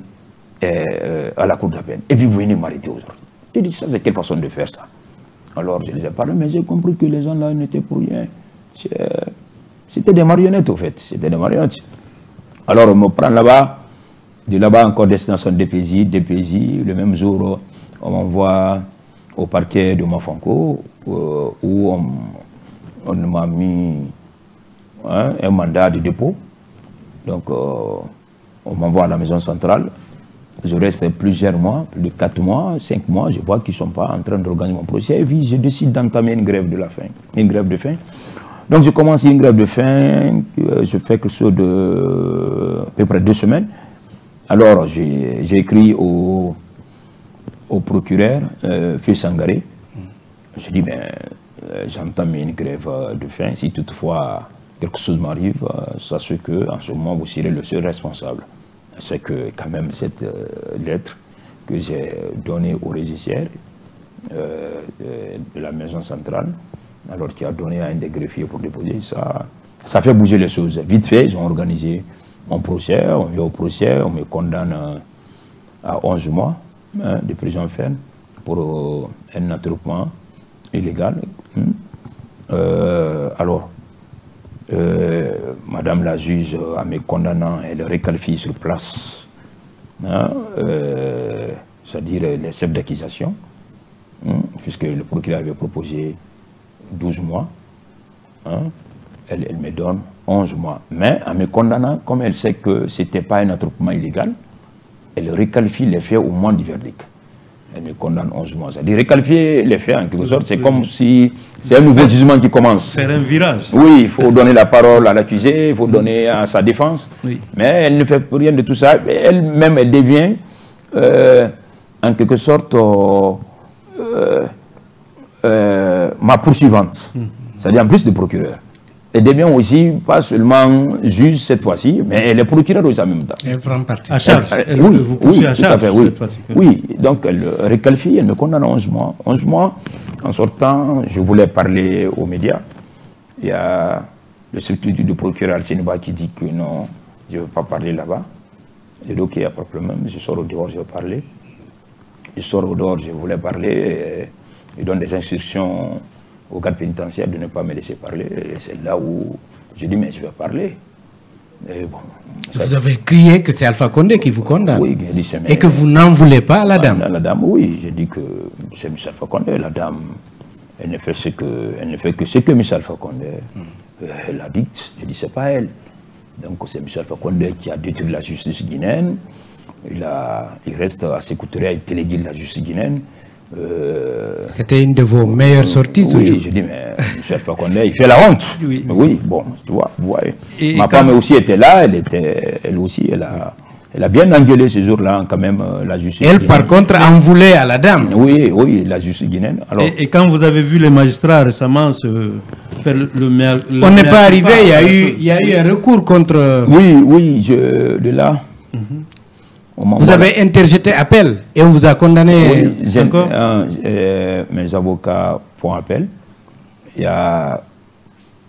à la cour d'appel. Et puis vous venez m'arrêter aujourd'hui. Il dit, ça c'est quelle façon de faire ça? Alors je les ai parlé, mais j'ai compris que les gens là n'étaient pour rien. C'était des marionnettes au fait. C'était des marionnettes. Alors on me prend là-bas. De là-bas encore destination DPJ. Le même jour, on m'envoie au parquet de Mafanko où on m'a mis un mandat de dépôt. Donc, on m'envoie à la maison centrale. Je reste plusieurs mois, plus de 4 mois, 5 mois. Je vois qu'ils ne sont pas en train d'organiser mon procès. Et puis, je décide d'entamer une grève de la faim. Une grève de faim. Donc, je commence une grève de faim. Je fais quelque chose de à peu près 2 semaines. Alors, j'ai écrit au procureur, Feu Sangaré. Je dis, ben, j'entame une grève de faim. Si toutefois quelque chose m'arrive, sachez qu'en ce moment, vous serez le seul responsable. C'est que quand même cette lettre que j'ai donnée au régisseur de la maison centrale, alors qui a donné à un des greffiers pour déposer, ça fait bouger les choses. Vite fait, ils ont organisé mon procès, on vient au procès, on me condamne à 11 mois de prison ferme pour un attroupement illégal. Alors, Madame la juge, en me condamnant, elle réqualifie sur place, c'est-à-dire les chefs d'accusation, puisque le procureur avait proposé 12 mois, elle me donne 11 mois. Mais en me condamnant, comme elle sait que ce n'était pas un attroupement illégal, elle réqualifie les faits au moment du verdict. Elle me condamne 11 mois. C'est-à-dire réqualifier les faits en quelque sorte, c'est comme si c'est un nouveau jugement qui commence. Faire un virage. Oui, il faut donner la parole à l'accusé, il faut donner à sa défense. Oui. Mais elle ne fait rien de tout ça. Elle-même, elle devient en quelque sorte ma poursuivante. C'est-à-dire en plus de procureur. Elle devient aussi, pas seulement juge cette fois-ci, mais elle est procureure aussi en même temps. Elle prend parti. À charge. Oui, vous poussez à charge cette fois-ci. Oui, donc elle réqualifie, elle me condamne à 11 mois. 11 mois, en sortant, je voulais parler aux médias. Il y a le substitut du procureur Al-Siniba qui dit que non, je ne veux pas parler là-bas. Je dis ok, il n'y a pas de problème, je sors au dehors, je vais parler. Je sors au dehors, je voulais parler, il donne des instructions au garde pénitentiaire de ne pas me laisser parler. Et c'est là où je dis, mais je vais parler. Et bon, vous avez crié que c'est Alpha Condé qui vous condamne. Oui, j'ai dit, et que vous n'en voulez pas à la dame. La dame, oui, j'ai dit que c'est M. Alpha Condé. La dame, elle ne fait que ce que M. Alpha Condé l'a dit. Je dis, c'est pas elle. Donc c'est M. Alpha Condé qui a détruit la justice guinéenne. Il reste à s'écouter à téléguider la justice guinéenne. C'était une de vos meilleures sorties ce jour. Oui, je dis, mais M. Alpha Condé, il fait la honte. Oui, oui, bon, tu vois, vous voyez. Ma femme aussi était là, elle aussi, elle a bien engueulé ce jour-là, quand même, la justice Elle, guinéenne. par contre, en voulait à la dame. Oui, oui, la justice guinéenne. Alors, et quand vous avez vu les magistrats récemment faire on n'est pas arrivé, il y a eu un recours contre... Oui, de là... Vous avez interjeté appel et on vous a condamné. Oui, encore mes avocats font appel. Il y a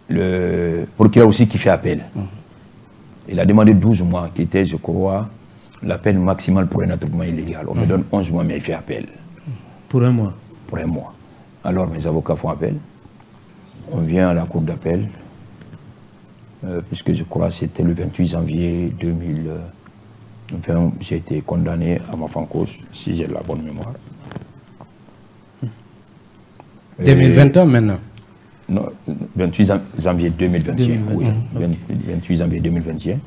le procureur aussi qui fait appel. Il a demandé 12 mois, qui était, je crois, La peine maximale pour un attroupement illégal. On me donne 11 mois, mais il fait appel. Pour un mois? Pour un mois. Alors mes avocats font appel. On vient à la cour d'appel, puisque je crois que c'était le 28 janvier 2020, j'ai été condamné à ma fin cause, si j'ai la bonne mémoire. 2021 maintenant? Non, 28 janvier 2021, oui. 28 janvier 2021.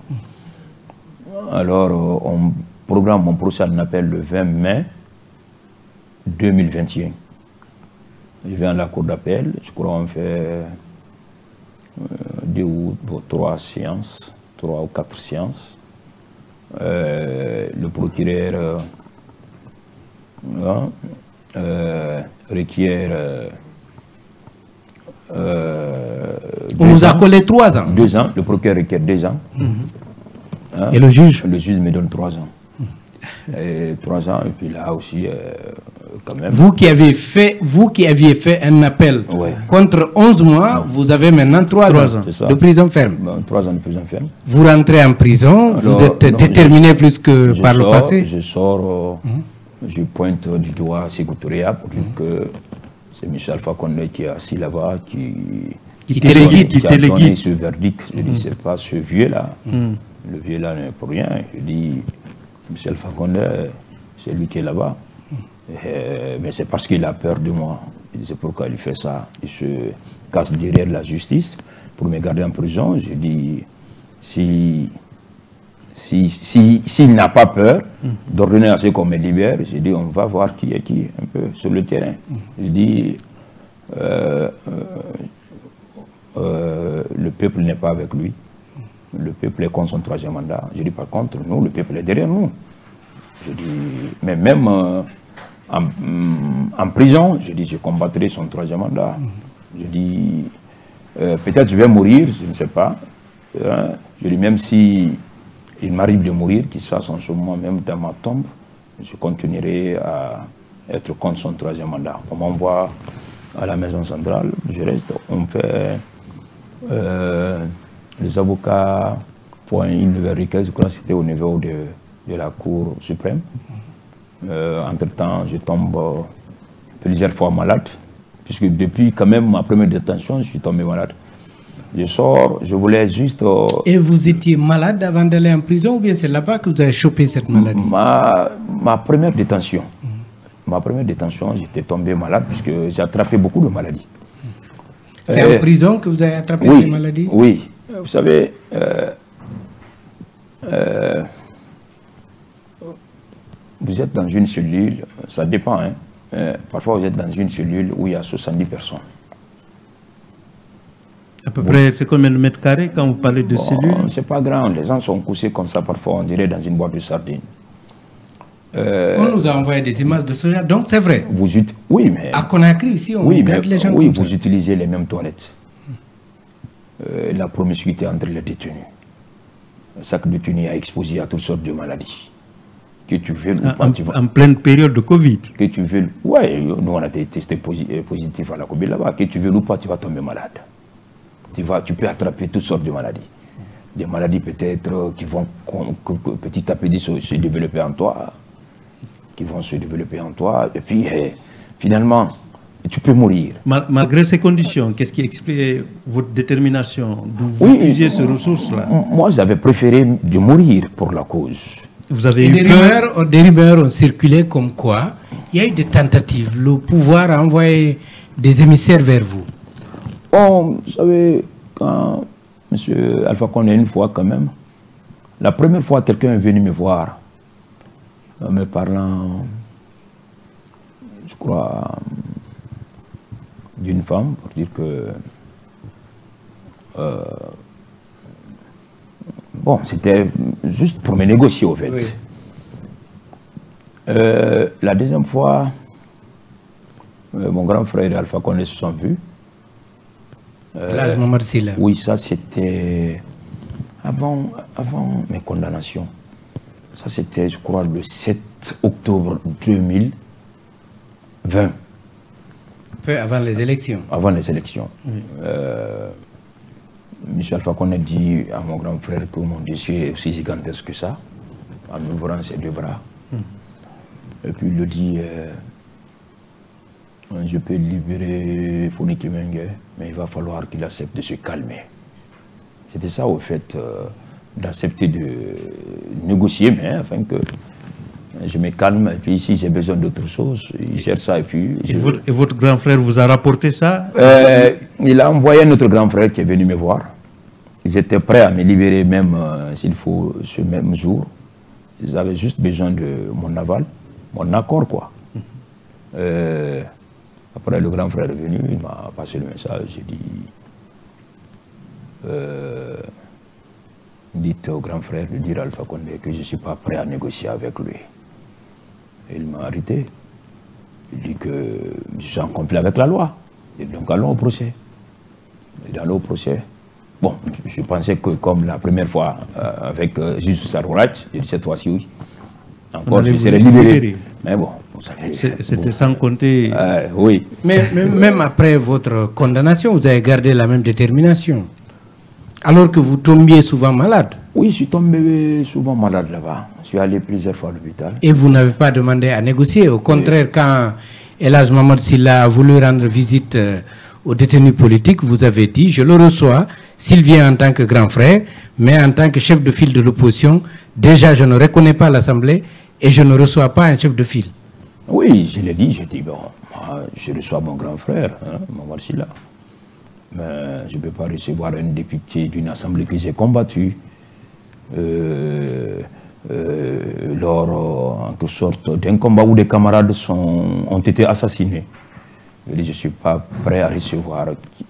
Alors, on programme mon procès en appel le 20 mai 2021. Je viens à la cour d'appel, je crois qu'on fait 2 ou 3 séances, 3 ou 4 séances. Le procureur requiert... on vous a collé 3 ans? 2 ans, le procureur requiert 2 ans. Et le juge? Le juge me donne 3 ans. Et 3 ans, et puis là aussi, quand même... Vous qui aviez fait un appel contre 11 mois, vous avez maintenant 3 ans de prison ferme. 3 ans de prison ferme. Vous rentrez en prison, alors, vous êtes déterminé plus que par le passé? Je sors, je pointe du doigt Sékou Touré pour dire que c'est M. Alpha Condé qui est assis là-bas, qui a donné ce verdict. Je dis, c'est pas ce vieux-là. Le vieux-là n'est pour rien. Je dis, M. Alpha Condé, c'est lui qui est là-bas. Mais c'est parce qu'il a peur de moi. C'est pourquoi il fait ça. Il se casse derrière la justice pour me garder en prison. Je dis, s'il n'a pas peur d'ordonner à ce qu'on me libère, je dis, on va voir qui est qui, un peu, sur le terrain. Je dis, le peuple n'est pas avec lui. Le peuple est contre son 3e mandat. Je dis, par contre, nous, le peuple est derrière nous. Je dis, mais même en prison, je dis, je combattrai son 3e mandat. Je dis, peut-être je vais mourir, je ne sais pas. Je dis, même si il m'arrive de mourir, qu'il soit en ce moment même dans ma tombe, je continuerai à être contre son 3e mandat. On m'envoie à la maison centrale, je reste, on fait... les avocats font une nouvelle requête, je crois que c'était au niveau de la Cour suprême. Entre-temps, je tombe plusieurs fois malade, puisque depuis quand même ma première détention, je suis tombé malade. Je sors, je voulais juste... Et vous étiez malade avant d'aller en prison, ou bien c'est là-bas que vous avez chopé cette maladie? Ma première détention. Ma première détention, j'étais tombé malade, puisque j'ai attrapé beaucoup de maladies. C'est en prison que vous avez attrapé ces maladies? Oui. Vous savez, vous êtes dans une cellule, ça dépend, hein. Parfois vous êtes dans une cellule où il y a 70 personnes. À peu près, c'est combien de mètres carrés quand vous parlez de cellules? C'est pas grand, les gens sont couchés comme ça, parfois on dirait dans une boîte de sardines. On nous a envoyé des images de ce genre, donc c'est vrai. Oui, mais... À Conakry, ici, on garde les gens oui, comme vous utilisez les mêmes toilettes. La promiscuité entre les détenus. Chaque détenu a exposé à toutes sortes de maladies. Que tu veux ou pas, tu vas... En pleine période de Covid. Que tu veux... Oui, nous on a été testés positifs à la Covid là-bas. Que tu veux ou pas, tu vas tomber malade. Tu peux attraper toutes sortes de maladies. Des maladies peut-être qui vont petit à petit se développer en toi. Qui vont se développer en toi. Et puis, finalement, tu peux mourir. Malgré ces conditions, qu'est-ce qui explique votre détermination de vous puiser ces ressources-là? Moi, j'avais préféré de mourir pour la cause. Vous avez des rumeurs ont circulé comme quoi il y a eu des tentatives. Le pouvoir a envoyé des émissaires vers vous. Bon, vous savez, quand M. Alpha Condé, une fois quand même, la première fois quelqu'un est venu me voir, en me parlant, je crois, d'une femme, pour dire que... bon, c'était juste pour me négocier, au fait. Oui. La deuxième fois, mon grand frère et Alpha Condé se sont vus. L'âge Mamadou Sylla. Oui, ça c'était avant mes condamnations. Ça c'était, je crois, le 7 octobre 2020. Peu avant les élections. Avant les élections. Oui. M. Alpha Condé dit à mon grand frère que mon dossier est aussi gigantesque que ça. en ouvrant ses deux bras. Et puis il le dit, je peux libérer Foni Kimenge, mais il va falloir qu'il accepte de se calmer. C'était ça au fait, d'accepter de négocier, mais afin que je me calme, et puis si j'ai besoin d'autre chose, il gère ça, et puis... Et votre grand frère vous a rapporté ça? Il a envoyé notre grand frère qui est venu me voir. J'étais prêt à me libérer même, s'il faut, ce même jour. Ils avaient juste besoin de mon aval, mon accord, quoi. Après, le grand frère est venu, il m'a passé le message, j'ai dit... dites au grand frère de dire à Alpha Condé que je ne suis pas prêt à négocier avec lui. Et il m'a arrêté. Il dit que je suis en conflit avec la loi. Et donc allons au procès. Il est allé au procès. Bon, je pensais que comme la première fois avec Juste Sarourat, j'ai dit cette fois-ci oui. Encore je serais libéré. Mais bon, vous savez... C'était sans compter... oui. Mais même après votre condamnation, vous avez gardé la même détermination. Alors que vous tombiez souvent malade. Oui, je suis tombé souvent malade là-bas. Je suis allé plusieurs fois à l'hôpital. Et vous n'avez pas demandé à négocier. Au contraire, quand El Hadj Mamadou Sylla a voulu rendre visite aux détenus politiques, vous avez dit, je le reçois, s'il vient en tant que grand frère, mais en tant que chef de file de l'opposition, déjà je ne reconnais pas l'Assemblée et je ne reçois pas un chef de file. Oui, je l'ai dit, j'ai dit, bon, moi, je reçois mon grand frère, Mamadou Sylla. Mais je ne peux pas recevoir un député d'une assemblée que j'ai combattue lors, en quelque sorte, d'un combat où des camarades ont été assassinés. Je ne suis pas prêt à recevoir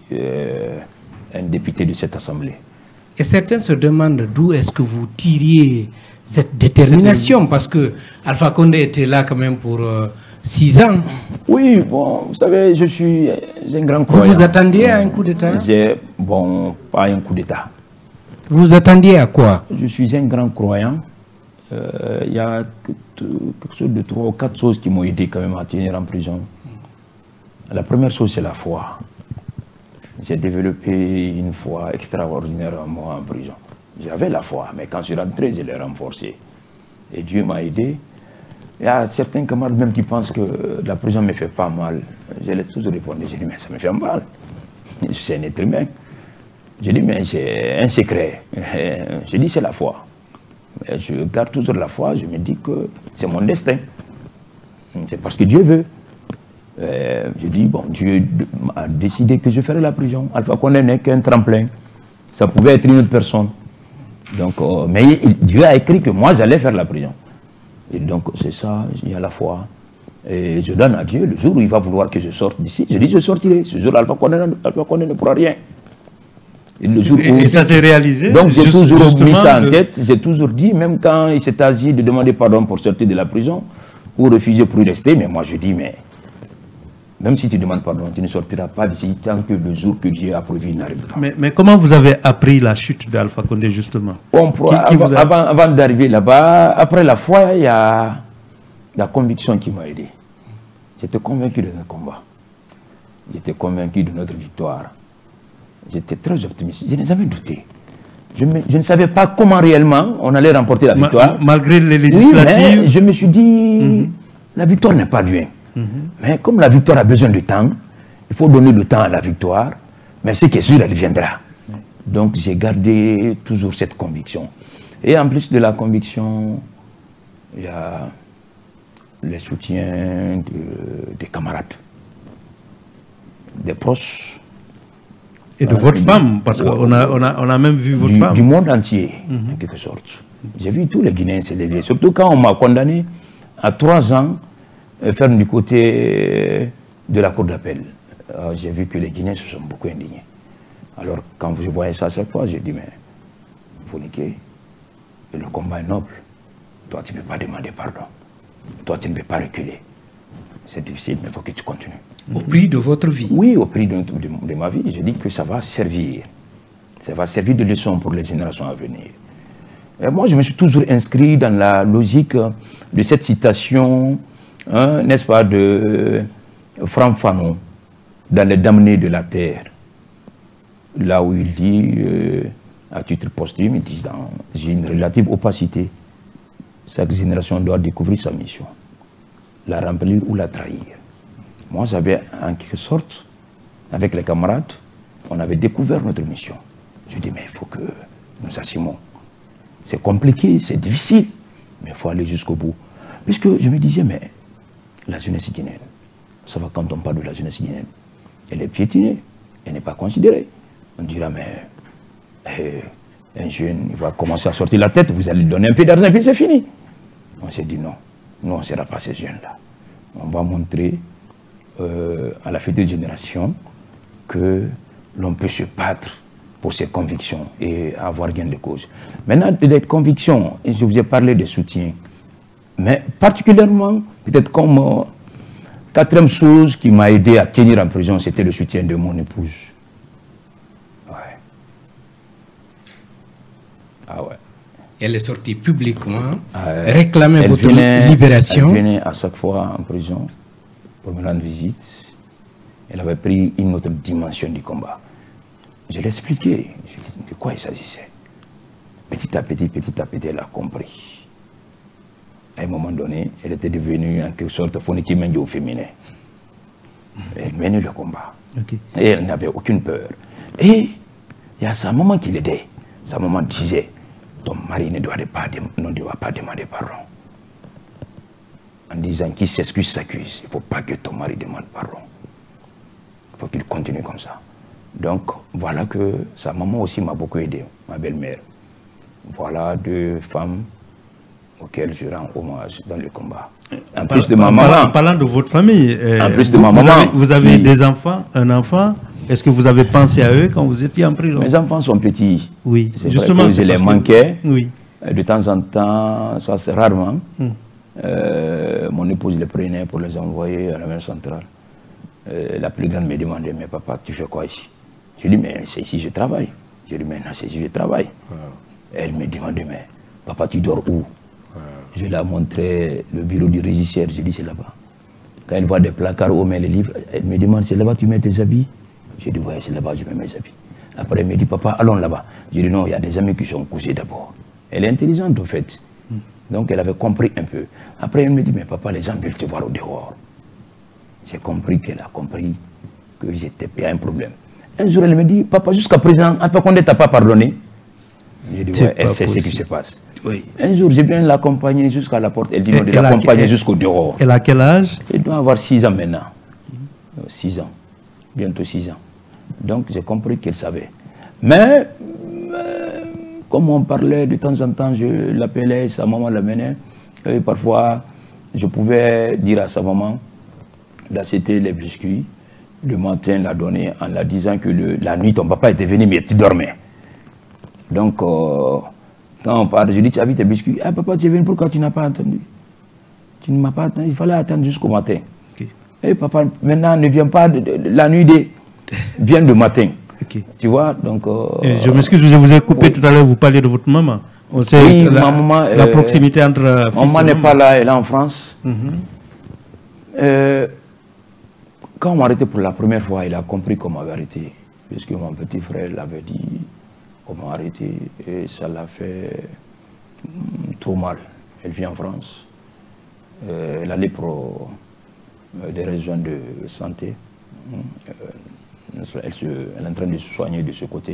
un député de cette assemblée. Et certains se demandent d'où est-ce que vous tiriez cette détermination, parce que Alpha Condé était là quand même pour 6 ans. Oui, bon, vous savez, je suis un grand croyant. Vous vous attendiez à un coup d'État? Bon, pas un coup d'État. Vous vous attendiez à quoi? Je suis un grand croyant. Il y a quelque chose de 3 ou 4 choses qui m'ont aidé quand même à tenir en prison. La première chose, c'est la foi. J'ai développé une foi extraordinaire en moi en prison. J'avais la foi, mais quand je suis rentré, je l'ai renforcée. Et Dieu m'a aidé. Il y a certains camarades même qui pensent que la prison ne me fait pas mal. Je l'ai toujours répondu, j'ai dit, mais ça me fait mal. Je suis un être humain. J'ai dit, mais c'est un secret. J'ai dit, c'est la foi. Je garde toujours la foi, je me dis que c'est mon destin. C'est parce que Dieu veut. Je dis, bon, Dieu a décidé que je ferai la prison. Alpha Condé n'est qu'un tremplin. Ça pouvait être une autre personne. Donc, mais Dieu a écrit que moi, j'allais faire la prison. Et donc, c'est ça, il y a la foi. Et je donne à Dieu le jour où il va vouloir que je sorte d'ici. Je dis, je sortirai. Ce jour, Alpha Condé ne pourra rien. Et, le jour où... et ça s'est réalisé. Donc, j'ai toujours mis ça en tête. J'ai toujours dit, même quand il s'est agi de demander pardon pour sortir de la prison, ou refuser pour y rester, mais moi, je dis, mais même si tu demandes pardon, tu ne sortiras pas d'ici tant que le jour que Dieu a prévu n'arrive pas. Mais comment vous avez appris la chute d'Alpha Condé, justement? Avant d'arriver là-bas, après la foi, il y a la conviction qui m'a aidé. J'étais convaincu de notre combat. J'étais convaincu de notre victoire. J'étais très optimiste. Je n'ai jamais douté. Je ne savais pas comment réellement on allait remporter la victoire. Malgré les législatives. Oui, mais je me suis dit, la victoire n'est pas loin. Mais comme la victoire a besoin de temps, il faut donner le temps à la victoire, mais ce qui est sûr, elle viendra. Donc j'ai gardé toujours cette conviction. Et en plus de la conviction, il y a le soutien des camarades, des proches. Et de votre femme, parce qu'on a même vu votre femme. Du monde entier, en quelque sorte. J'ai vu tous les Guinéens se lever, surtout quand on m'a condamné à 3 ans ferme du côté de la cour d'appel. J'ai vu que les Guinéens se sont beaucoup indignés. Alors, quand je voyais ça à chaque fois, j'ai dit, mais il faut niquer. Le combat est noble. Toi, tu ne peux pas demander pardon. Toi, tu ne peux pas reculer. C'est difficile, mais il faut que tu continues. Au prix de votre vie? Oui, au prix de ma vie. Je dis que ça va servir. Ça va servir de leçon pour les générations à venir. Et moi, je me suis toujours inscrit dans la logique de cette citation, n'est-ce pas, de Franck Fanon, dans Les Damnés de la Terre. Là où il dit, à titre posthume, il dit, j'ai une relative opacité. Chaque génération doit découvrir sa mission, la remplir ou la trahir. Moi, j'avais en quelque sorte, avec les camarades, on avait découvert notre mission. Je dis, mais il faut que nous assumons. C'est compliqué, c'est difficile, mais il faut aller jusqu'au bout. Puisque je me disais, mais la jeunesse guinéenne, ça va quand on parle de la jeunesse guinéenne, elle est piétinée, elle n'est pas considérée. On dira, mais un jeune, il va commencer à sortir la tête, vous allez lui donner un peu d'argent et puis c'est fini. On s'est dit non, nous on ne sera pas ces jeunes-là. On va montrer à la future génération que l'on peut se battre pour ses convictions et avoir gain de cause. Maintenant, des convictions, je vous ai parlé de soutien, mais particulièrement, peut-être comme quatrième chose qui m'a aidé à tenir en prison, c'était le soutien de mon épouse. Ouais. Ah ouais. Elle est sortie publiquement, réclamer votre libération. Elle venait à chaque fois en prison pour me rendre visite. Elle avait pris une autre dimension du combat. Je l'expliquais, de quoi il s'agissait. Petit à petit, elle a compris. À un moment donné, elle était devenue en quelque sorte Foniki Mendio féminin. Elle menait le combat. Okay. Et elle n'avait aucune peur. Et il y a sa maman qui l'aidait. Sa maman disait, ton mari ne doit pas demander pardon. En disant qu'il s'excuse, s'accuse. Il ne faut pas que ton mari demande pardon. Il faut qu'il continue comme ça. Donc, voilà que sa maman aussi m'a beaucoup aidé, ma belle-mère. Voilà deux femmes auxquelles je rends hommage dans le combat. En plus de ma maman. En parlant de votre famille, en plus de ma maman. Vous avez des enfants, un enfant. Est-ce que vous avez pensé à eux quand vous étiez en prison? Mes enfants sont petits. Oui, justement. Je les manquais. Oui. De temps en temps, ça c'est rarement. Mon épouse les prenait pour les envoyer à la mer centrale. La plus grande me demandait, mais papa, tu fais quoi ici? Je lui dis, mais c'est ici que je travaille. Je lui dis, mais non, c'est ici que je travaille. Elle me demandait, mais papa, tu dors où? Je lui ai montré le bureau du régisseur. Je lui dis, c'est là-bas. Quand elle voit des placards où on met les livres, elle me demande, c'est là-bas que tu mets tes habits? Je dis, ouais, c'est là-bas que je mets mes habits. Après, elle me dit, papa, allons là-bas. Je dis, non, il y a des amis qui sont couchés d'abord. Elle est intelligente, en fait. Donc, elle avait compris un peu. Après, elle me dit, mais papa, les gens veulent te voir au dehors. J'ai compris qu'elle a compris que j'étais pas un problème. Un jour, elle me dit, papa, jusqu'à présent, Alpha Condé t'a pas pardonné? J'ai dit, ouais, elle sait ce qui se passe. Oui. Un jour, j'ai bien l'accompagner jusqu'à la porte. Elle dit, non, de l'accompagner jusqu'au dehors. Elle a quel âge? Elle doit avoir 6 ans maintenant. 6 ans. Bientôt 6 ans. Donc, j'ai compris qu'elle savait. Mais, comme on parlait de temps en temps, je l'appelais, sa maman l'amenait. Et parfois, je pouvais dire à sa maman d'acheter les biscuits. Le matin, la donner en la disant que la nuit, ton papa était venu, mais tu dormais. Donc, quand on parle, je dis, tu as vu tes biscuits? Ah, papa, tu es venu, pourquoi tu n'as pas attendu? Tu ne m'as pas attendu, il fallait attendre jusqu'au matin. Okay. Et papa, maintenant, ne viens pas la nuit, viens le matin. Okay. Tu vois, donc... je m'excuse, je vous ai coupé tout à l'heure, vous parliez de votre maman. On sait oui, ma maman... La proximité entre... Maman n'est pas là, elle est en France. Quand on m'a arrêté pour la première fois, il a compris qu'on m'avait arrêté. Puisque mon petit frère l'avait dit, qu'on m'a arrêté. Et ça l'a fait trop mal. Elle vit en France. Elle allait pour des raisons de santé. Elle est en train de se soigner de ce côté.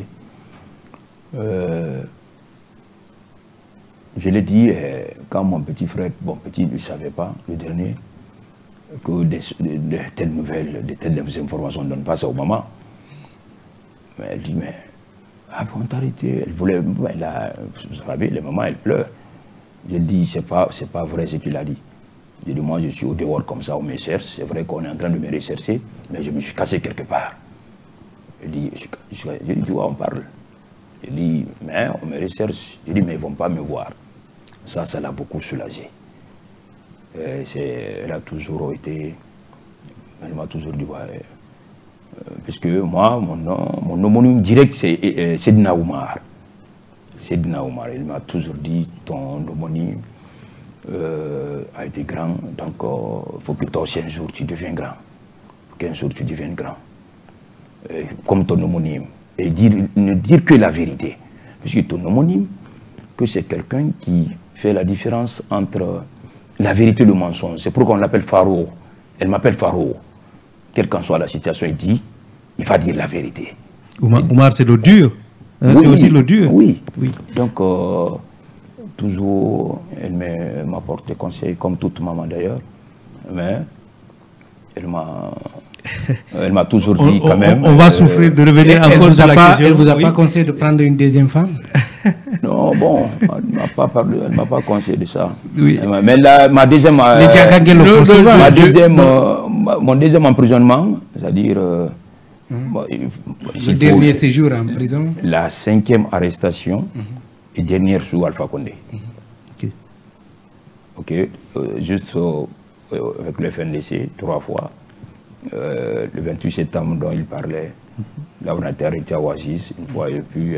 Je l'ai dit, quand mon petit frère, bon petit, il ne savait pas, le dernier, que de telles nouvelles, de telles informations ne donnent pas ça aux mamans. Mais elle dit, mais on t'a arrêté. Elle voulait, vous savez, les mamans, elles pleurent. Je dis, c'est pas vrai ce qu'il a dit. Je dis, moi, je suis au dehors comme ça, on me cherche. C'est vrai qu'on est en train de me rechercher, mais je me suis cassé quelque part. Je dis, ouais, on parle. Je dis, mais on me recherche. Je dis, mais ils ne vont pas me voir. Ça l'a beaucoup soulagé. Elle a toujours été, elle m'a toujours dit, ouais, puisque moi, mon homonyme direct, c'est Sedna Oumar. Sedna Oumar, il m'a toujours dit, ton homonyme a été grand, donc il faut que toi aussi un jour tu deviennes grand. Qu'un jour tu deviennes grand. Comme ton homonyme. Et ne dire que la vérité. Puisque ton homonyme, que c'est quelqu'un qui fait la différence entre la vérité et le mensonge. C'est pourquoi on l'appelle Pharaon. Elle m'appelle Pharaon. Quelle qu'en soit la situation, il va dire la vérité. Oumar, c'est le dur. Hein, oui, c'est aussi le dur. Oui. Donc, toujours, elle m'apporte des conseils, comme toute maman d'ailleurs. Mais elle m'a toujours dit quand même... On va souffrir de revenir encore sur la question. Elle ne vous a pas conseillé de prendre une deuxième femme? Non, bon, elle ne m'a pas conseillé de ça. Oui. Mais là, ma deuxième... mon deuxième emprisonnement, c'est-à-dire... le dernier séjour en prison? La 5e arrestation et dernière sous Alpha Condé. Ok. Juste avec le FNDC, 3 fois. Le 28 septembre dont il parlait, là on a été arrêté à Oasis une fois, et puis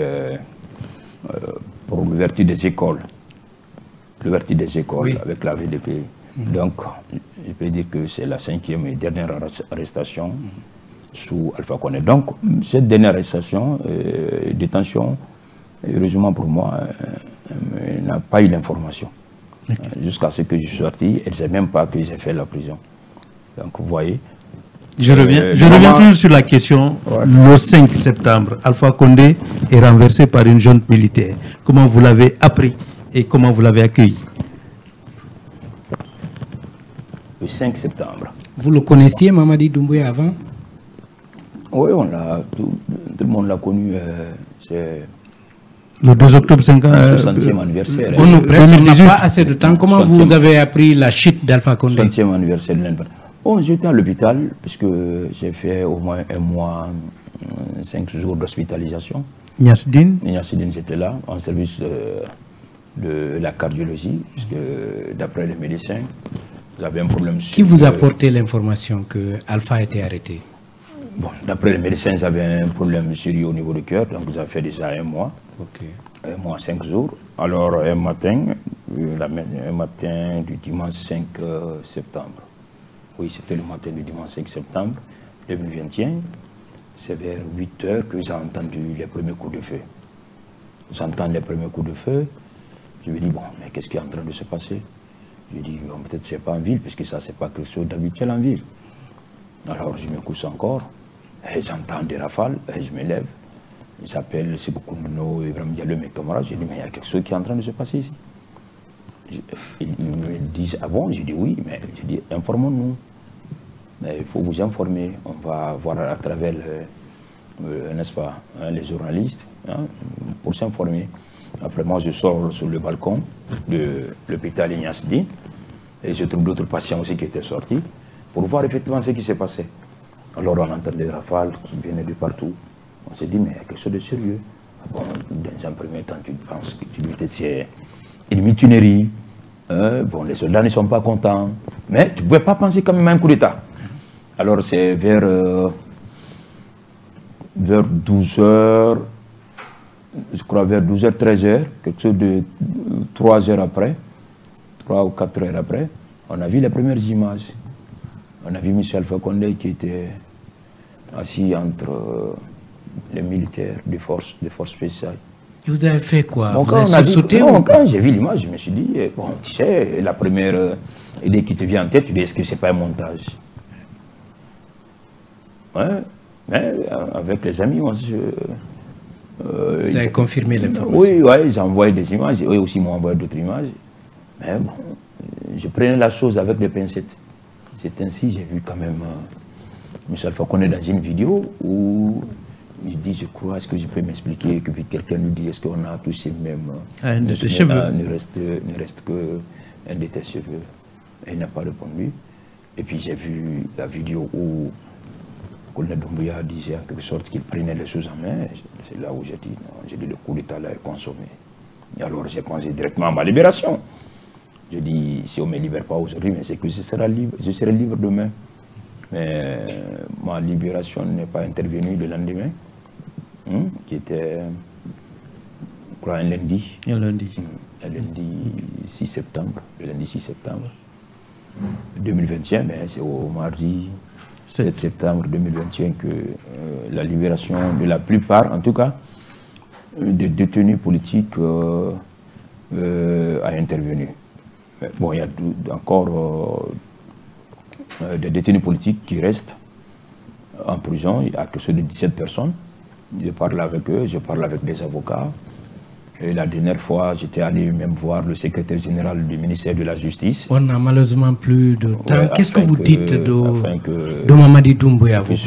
pour l'ouverture des écoles. L'ouverture des écoles avec la VDP. Donc, je peux dire que c'est la 5e et dernière arrestation sous Alpha Condé. Donc, cette dernière arrestation, détention, heureusement pour moi, n'a pas eu l'information. Jusqu'à ce que je suis sorti, elle ne sait même pas que j'ai fait la prison. Donc, vous voyez. Je reviens toujours sur la question. Le 5 septembre, Alpha Condé est renversé par une junte militaire. Comment vous l'avez appris et comment vous l'avez accueilli? Le 5 septembre. Vous le connaissiez, Mamadi Doumbouya, avant? Oui, tout le monde l'a connu. C'est le 2 octobre 60e anniversaire. On nous presse, on n'a pas assez de temps. Comment vous avez appris la chute d'Alpha Condé? 60e anniversaire de l'indépendance. Bon, j'étais à l'hôpital, puisque j'ai fait au moins 1 mois, 5 jours d'hospitalisation. Niassidine, j'étais là, en service de la cardiologie, puisque d'après les médecins, vous avez un problème. Qui vous a apporté l'information que Alpha a été arrêté? Bon, d'après les médecins, ils avaient un problème sérieux au niveau du cœur, donc ils ont fait déjà 1 mois. 1 mois, 5 jours. Alors, un matin du dimanche 5 septembre. Oui, c'était le matin du dimanche 5 septembre 2021. C'est vers 8 h que j'ai entendu les premiers coups de feu. J'entends les premiers coups de feu. Je me dis, bon, mais qu'est-ce qui est en train de se passer? Je dis, bon, peut-être que ce n'est pas en ville, puisque ça, c'est pas quelque chose d'habituel en ville. Alors, je me couche encore. Et j'entends des rafales, et je me lève. J'appelle Sibou Koundouno, Ibrahim Diallo, mes camarades. Je dis, mais il y a quelque chose qui est en train de se passer ici. Ils me disent, ah bon? Je dis, oui, mais je dis, informons-nous. Il faut vous informer. On va voir à travers, n'est-ce pas, les journalistes, pour s'informer. Après, moi, je sors sur le balcon de l'hôpital Niassidine et je trouve d'autres patients aussi qui étaient sortis pour voir effectivement ce qui s'est passé. Alors, on entend des rafales qui venaient de partout. On s'est dit, mais il y a quelque chose de sérieux. Bon, dans un premier temps, tu penses que c'est une mutinerie. Bon, les soldats ne sont pas contents. Mais tu ne pouvais pas penser quand même à un coup d'État. Alors, c'est vers 12 h, je crois vers 12 h, 13 h, quelque chose de 3 heures après, 3 ou 4 heures après, on a vu les premières images. On a vu M. Alpha Condé qui était assis entre les militaires des forces spéciales. Et vous avez fait quoi? Bon, vous avez sauté? Quand j'ai vu l'image, je me suis dit, bon, tu sais, la première idée qui te vient en tête, tu dis, est-ce que c'est pas un montage? Ouais, mais avec les amis, on se... vous avez confirmé l'information? Oui, ouais, j'ai envoyé des images, eux aussi m'ont envoyé d'autres images. Mais bon, je prenais la chose avec des pincettes. C'est ainsi, j'ai vu quand même M. Alpha Condé dans une vidéo où il dit, je crois, est-ce que je peux m'expliquer, que puis quelqu'un lui dit, est-ce qu'on a tous ces mêmes cheveux? Ne reste qu'un de tes cheveux. Et il n'a pas répondu. Et puis j'ai vu la vidéo où Colonel Doumbouya disait en quelque sorte qu'il prenait les choses en main. C'est là où j'ai dit, non, j'ai dit le coup d'État là est consommé. Et alors j'ai pensé directement à ma libération. Je dis, si on ne me libère pas aujourd'hui, mais c'est que je serai libre demain. Mais ma libération n'est pas intervenue le lendemain, qui était, je crois, un lundi. Un lundi. Un lundi 6 septembre. Le lundi 6 septembre 2021, mais c'est au mardi 7 septembre 2021 que la libération de la plupart, en tout cas, des détenus politiques a intervenu. Bon, il y a encore des détenus politiques qui restent en prison. Il y a quelque chose de 17 personnes. Je parle avec eux, je parle avec des avocats. Et la dernière fois, j'étais allé même voir le secrétaire général du ministère de la Justice. On n'a malheureusement plus de temps. Qu'est-ce que vous dites de Mamadi Doumbouya? Vous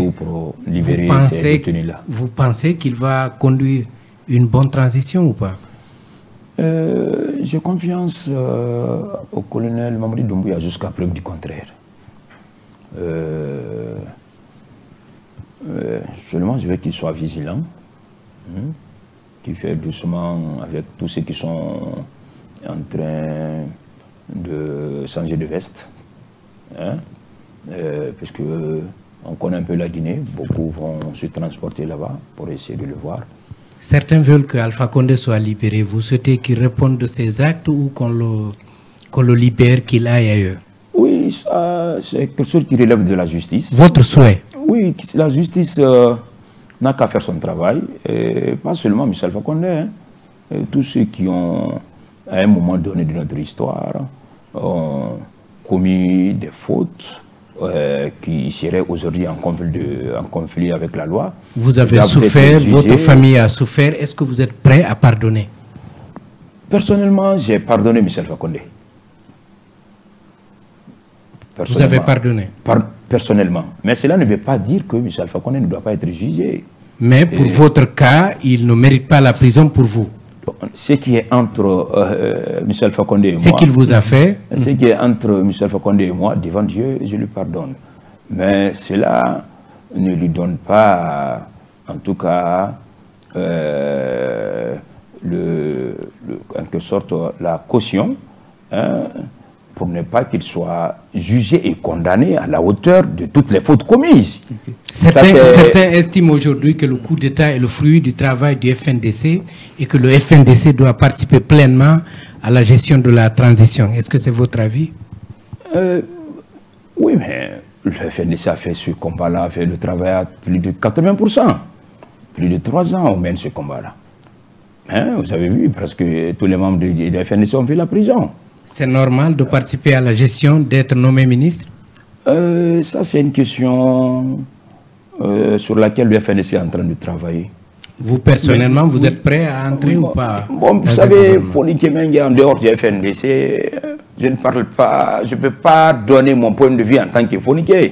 pensez qu'il va conduire une bonne transition ou pas? J'ai confiance au colonel Mamadi Doumbouya jusqu'à preuve du contraire. Seulement, je veux qu'il soit vigilant, qu'il fait doucement avec tous ceux qui sont en train de changer de veste. Parce qu'on connaît un peu la Guinée, beaucoup vont se transporter là-bas pour essayer de le voir. Certains veulent que Alpha Condé soit libéré. Vous souhaitez qu'il réponde de ses actes ou qu'on le libère, qu'il aille ailleurs? Oui, c'est quelque chose qui relève de la justice. Votre souhait? Oui, la justice n'a qu'à faire son travail, et pas seulement Michel Alpha Condé. Tous ceux qui ont, à un moment donné de notre histoire, ont commis des fautes qui seraient aujourd'hui en conflit avec la loi. Vous avez souffert, votre famille a souffert. Est-ce que vous êtes prêt à pardonner? Personnellement, j'ai pardonné Michel Alpha Condé. Vous avez pardonné? Personnellement. Mais cela ne veut pas dire que Michel Alpha Condé ne doit pas être jugé. Mais pour votre cas, il ne mérite pas la prison pour vous. Ce qui est entre Michel Alpha Condé et moi... Ce qu'il vous a fait? Ce qui est entre Michel Alpha Condé et moi, devant Dieu, je lui pardonne. Mais cela ne lui donne pas, en tout cas, en quelque sorte, la caution, pour ne pas qu'il soit jugé et condamné à la hauteur de toutes les fautes commises. Certains estiment aujourd'hui que le coup d'État est le fruit du travail du FNDC et que le FNDC doit participer pleinement à la gestion de la transition. Est-ce que c'est votre avis? Oui, mais le FNDC a fait ce combat-là, a fait le travail à plus de 80%. Plus de 3 ans, on mène ce combat-là. Vous avez vu, presque tous les membres du FNDC ont fait la prison. C'est normal de participer à la gestion, d'être nommé ministre? Ça, c'est une question sur laquelle le FNDC est en train de travailler. Vous, personnellement, vous êtes prêt à entrer ou pas? Bon, vous savez, Foni Kemengue, en dehors du FNDC, je ne parle pas, je ne peux pas donner mon point de vue en tant que Foni Kemengue.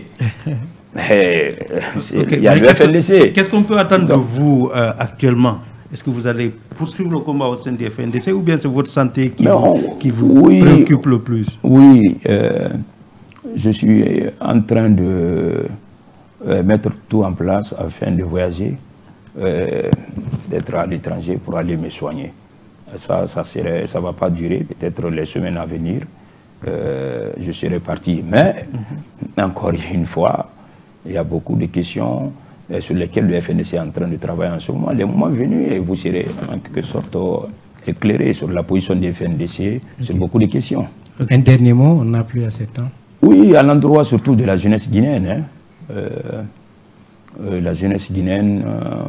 Il y a le FNDC. Qu'est-ce qu'on peut attendre de vous actuellement? Est-ce que vous allez poursuivre le combat au sein du FNDC ou bien c'est votre santé qui vous préoccupe le plus? Oui, je suis en train de mettre tout en place afin de voyager, d'être à l'étranger pour aller me soigner. Ça ne va pas durer, peut-être les semaines à venir, je serai parti. Mais, encore une fois, il y a beaucoup de questions sur lesquels le FNDC est en train de travailler en ce moment. Les moments venus, et vous serez en quelque sorte éclairé sur la position du FNDC, sur beaucoup de questions. Un dernier mot, on n'a plus assez de temps. Oui, à l'endroit surtout de la jeunesse guinéenne. La jeunesse guinéenne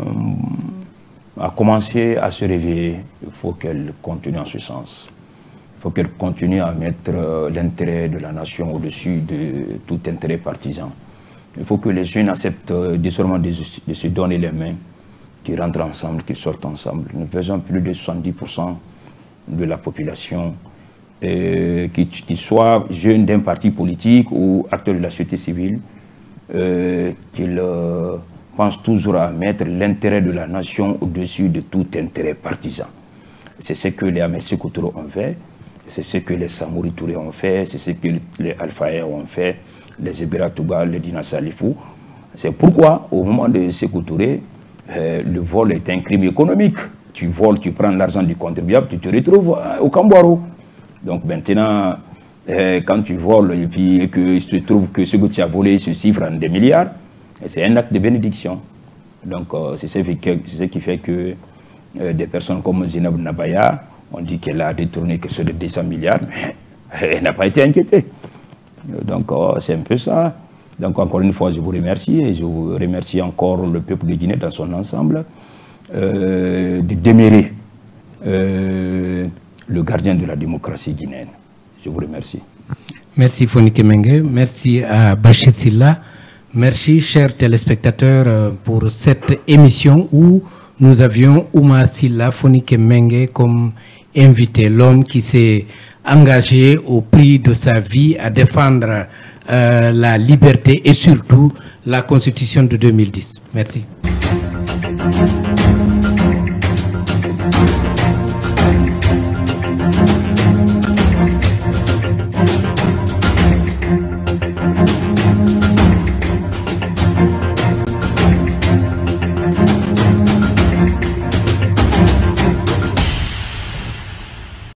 a commencé à se réveiller. Il faut qu'elle continue en ce sens. Il faut qu'elle continue à mettre l'intérêt de la nation au-dessus de tout intérêt partisan. Il faut que les jeunes acceptent désormais de se donner les mains, qu'ils rentrent ensemble, qu'ils sortent ensemble. Nous faisons plus de 70% de la population qui soient jeunes d'un parti politique ou acteurs de la société civile, qu'ils pensent toujours à mettre l'intérêt de la nation au-dessus de tout intérêt partisan. C'est ce que les Ahmed Sékou Touré ont fait, c'est ce que les Samori Touré ont fait, c'est ce que les Alpha ont fait, les Ebera Touba, les Dina Salifou. C'est pourquoi, au moment de Sékou Touré, le vol est un crime économique. Tu voles, tu prends l'argent du contribuable, tu te retrouves au Kambouaro. Donc maintenant, quand tu voles et puis que se trouve que ce que tu as volé se chiffre en des milliards, c'est un acte de bénédiction. Donc c'est ce qui fait que des personnes comme Zinab Nabaya, on dit qu'elle a détourné quelque chose de 200 milliards, mais elle n'a pas été inquiétée. Donc c'est un peu ça. Donc encore une fois, je vous remercie et je vous remercie encore le peuple de Guinée dans son ensemble de démérer le gardien de la démocratie guinéenne. Je vous remercie. Merci Fonike Mengue, merci à Bachir Silla, merci chers téléspectateurs pour cette émission où nous avions Oumar Silla Fonike Mengue comme invité, l'homme qui s'est engagé au prix de sa vie à défendre la liberté et surtout la Constitution de 2010. Merci.